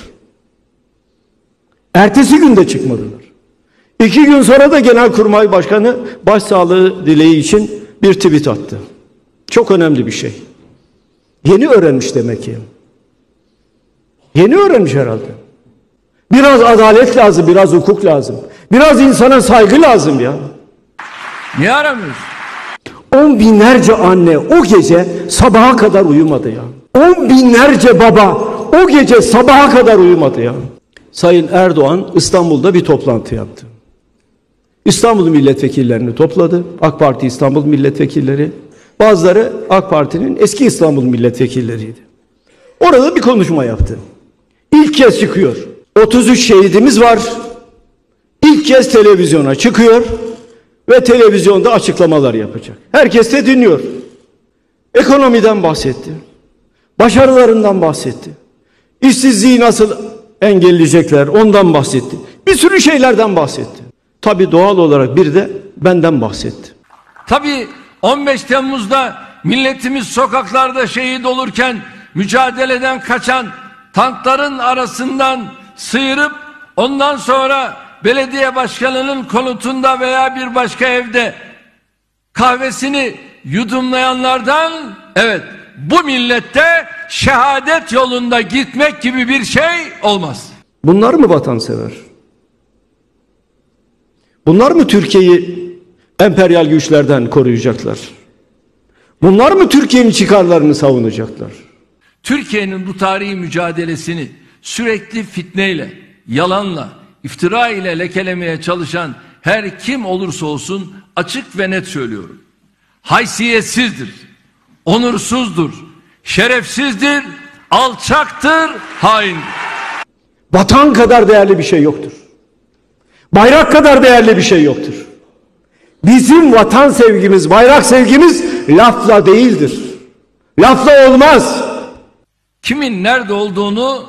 Ertesi gün de çıkmadılar. 2 gün sonra da Genelkurmay Başkanı başsağlığı dileği için bir tweet attı. Çok önemli bir şey. Yeni öğrenmiş demek ki. Yeni öğrenmiş herhalde. Biraz adalet lazım, biraz hukuk lazım. Biraz insana saygı lazım ya. Niye aramıyorsun? 10 binlerce anne o gece sabaha kadar uyumadı ya. 10 binlerce baba o gece sabaha kadar uyumadı ya. Sayın Erdoğan İstanbul'da bir toplantı yaptı. İstanbul milletvekillerini topladı. AK Parti İstanbul milletvekilleri. Bazıları AK Parti'nin eski İstanbul milletvekilleriydi. Orada bir konuşma yaptı. İlk kez çıkıyor. 33 şehidimiz var. İlk kez televizyona çıkıyor ve televizyonda açıklamalar yapacak. Herkes de dinliyor. Ekonomiden bahsetti. Başarılarından bahsetti. İşsizliği nasıl engelleyecekler ondan bahsetti. Bir sürü şeylerden bahsetti. Tabii doğal olarak bir de benden bahsetti. Tabii 15 Temmuz'da milletimiz sokaklarda şehit olurken mücadeleden kaçan tankların arasından sıyırıp ondan sonra belediye başkanının konutunda veya bir başka evde kahvesini yudumlayanlardan, evet, bu millette şehadet yolunda gitmek gibi bir şey olmaz. Bunlar mı vatansever? Bunlar mı Türkiye'yi emperyal güçlerden koruyacaklar? Bunlar mı Türkiye'nin çıkarlarını savunacaklar? Türkiye'nin bu tarihi mücadelesini sürekli fitneyle, yalanla, iftira ile lekelemeye çalışan her kim olursa olsun açık ve net söylüyorum: haysiyetsizdir, onursuzdur, şerefsizdir, alçaktır, haindir. Vatan kadar değerli bir şey yoktur. Bayrak kadar değerli bir şey yoktur. Bizim vatan sevgimiz, bayrak sevgimiz lafla değildir. Lafla olmaz. Kimin nerede olduğunu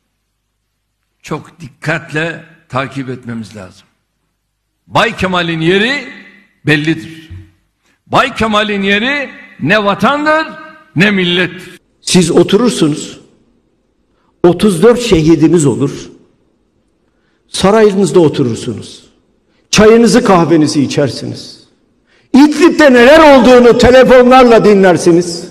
çok dikkatle takip etmemiz lazım. Bay Kemal'in yeri bellidir. Bay Kemal'in yeri ne vatandır ne millettir. Siz oturursunuz, 34 şehidimiz olur, sarayınızda oturursunuz, çayınızı kahvenizi içersiniz, İdlib'de neler olduğunu telefonlarla dinlersiniz,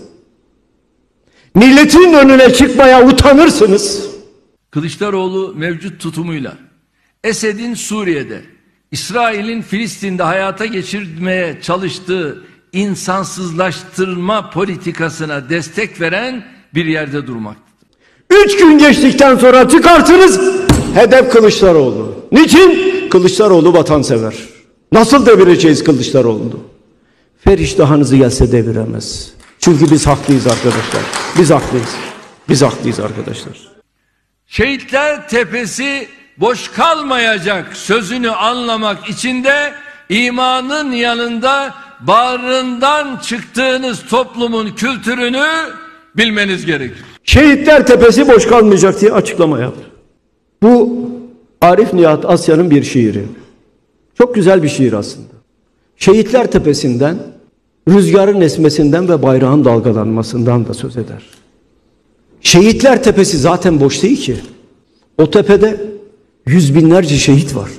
milletin önüne çıkmaya utanırsınız. Kılıçdaroğlu mevcut tutumuyla Esed'in Suriye'de, İsrail'in Filistin'de hayata geçirmeye çalıştığı insansızlaştırma politikasına destek veren bir yerde durmaktadır. 3 gün geçtikten sonra çıkarsınız, hedef Kılıçdaroğlu. Niçin? Kılıçdaroğlu vatansever. Nasıl devireceğiz Kılıçdaroğlu'nu? Feriştahınızı gelse deviremez. Çünkü biz haklıyız arkadaşlar. Biz haklıyız. Biz haklıyız arkadaşlar. Şehitler Tepesi boş kalmayacak sözünü anlamak için de imanın yanında bağrından çıktığınız toplumun kültürünü bilmeniz gerekir. Şehitler Tepesi boş kalmayacak diye açıklama yaptı. Bu Arif Nihat Asya'nın bir şiiri. Çok güzel bir şiir aslında. Şehitler Tepesi'nden, rüzgarın esmesinden ve bayrağın dalgalanmasından da söz eder. Şehitler Tepesi zaten boş değil ki. O tepede yüz binlerce şehit var.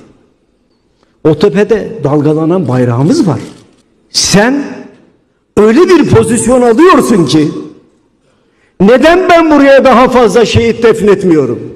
O tepede dalgalanan bayrağımız var. Sen öyle bir pozisyon alıyorsun ki, neden ben buraya daha fazla şehit defnetmiyorum?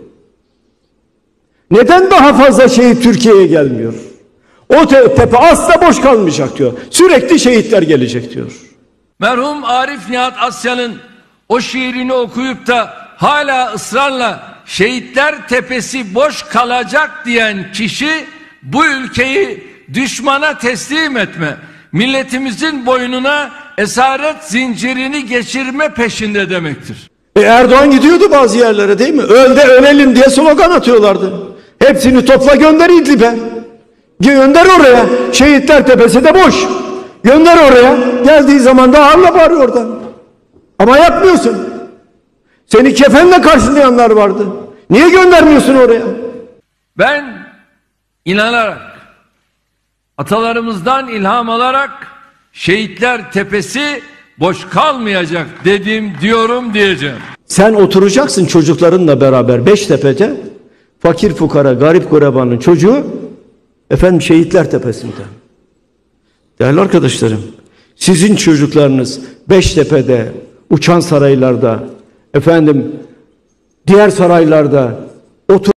Neden daha fazla şehit Türkiye'ye gelmiyor? O tepe asla boş kalmayacak diyor. Sürekli şehitler gelecek diyor. Merhum Arif Nihat Asya'nın o şiirini okuyup da hala ısrarla Şehitler Tepesi boş kalacak diyen kişi bu ülkeyi düşmana teslim etme, milletimizin boynuna esaret zincirini geçirme peşinde demektir. Erdoğan gidiyordu bazı yerlere, değil mi? Ölelim diye slogan atıyorlardı. Hepsini topla gönder İdlib'e. Gönder oraya. Şehitler Tepesi de boş. Gönder oraya. Geldiği zaman da harla bağırıyor oradan. Ama yapmıyorsun. Seni kefenle karşılayanlar vardı. Niye göndermiyorsun oraya? Ben inanarak, atalarımızdan ilham alarak Şehitler Tepesi boş kalmayacak dedim, diyorum, diyeceğim. Sen oturacaksın çocuklarınla beraber Beştepe'de, fakir fukara, garip gurebanın çocuğu Şehitler Tepesi'nde. Değerli arkadaşlarım, sizin çocuklarınız Beştepe'de, uçan saraylarda, diğer saraylarda otur.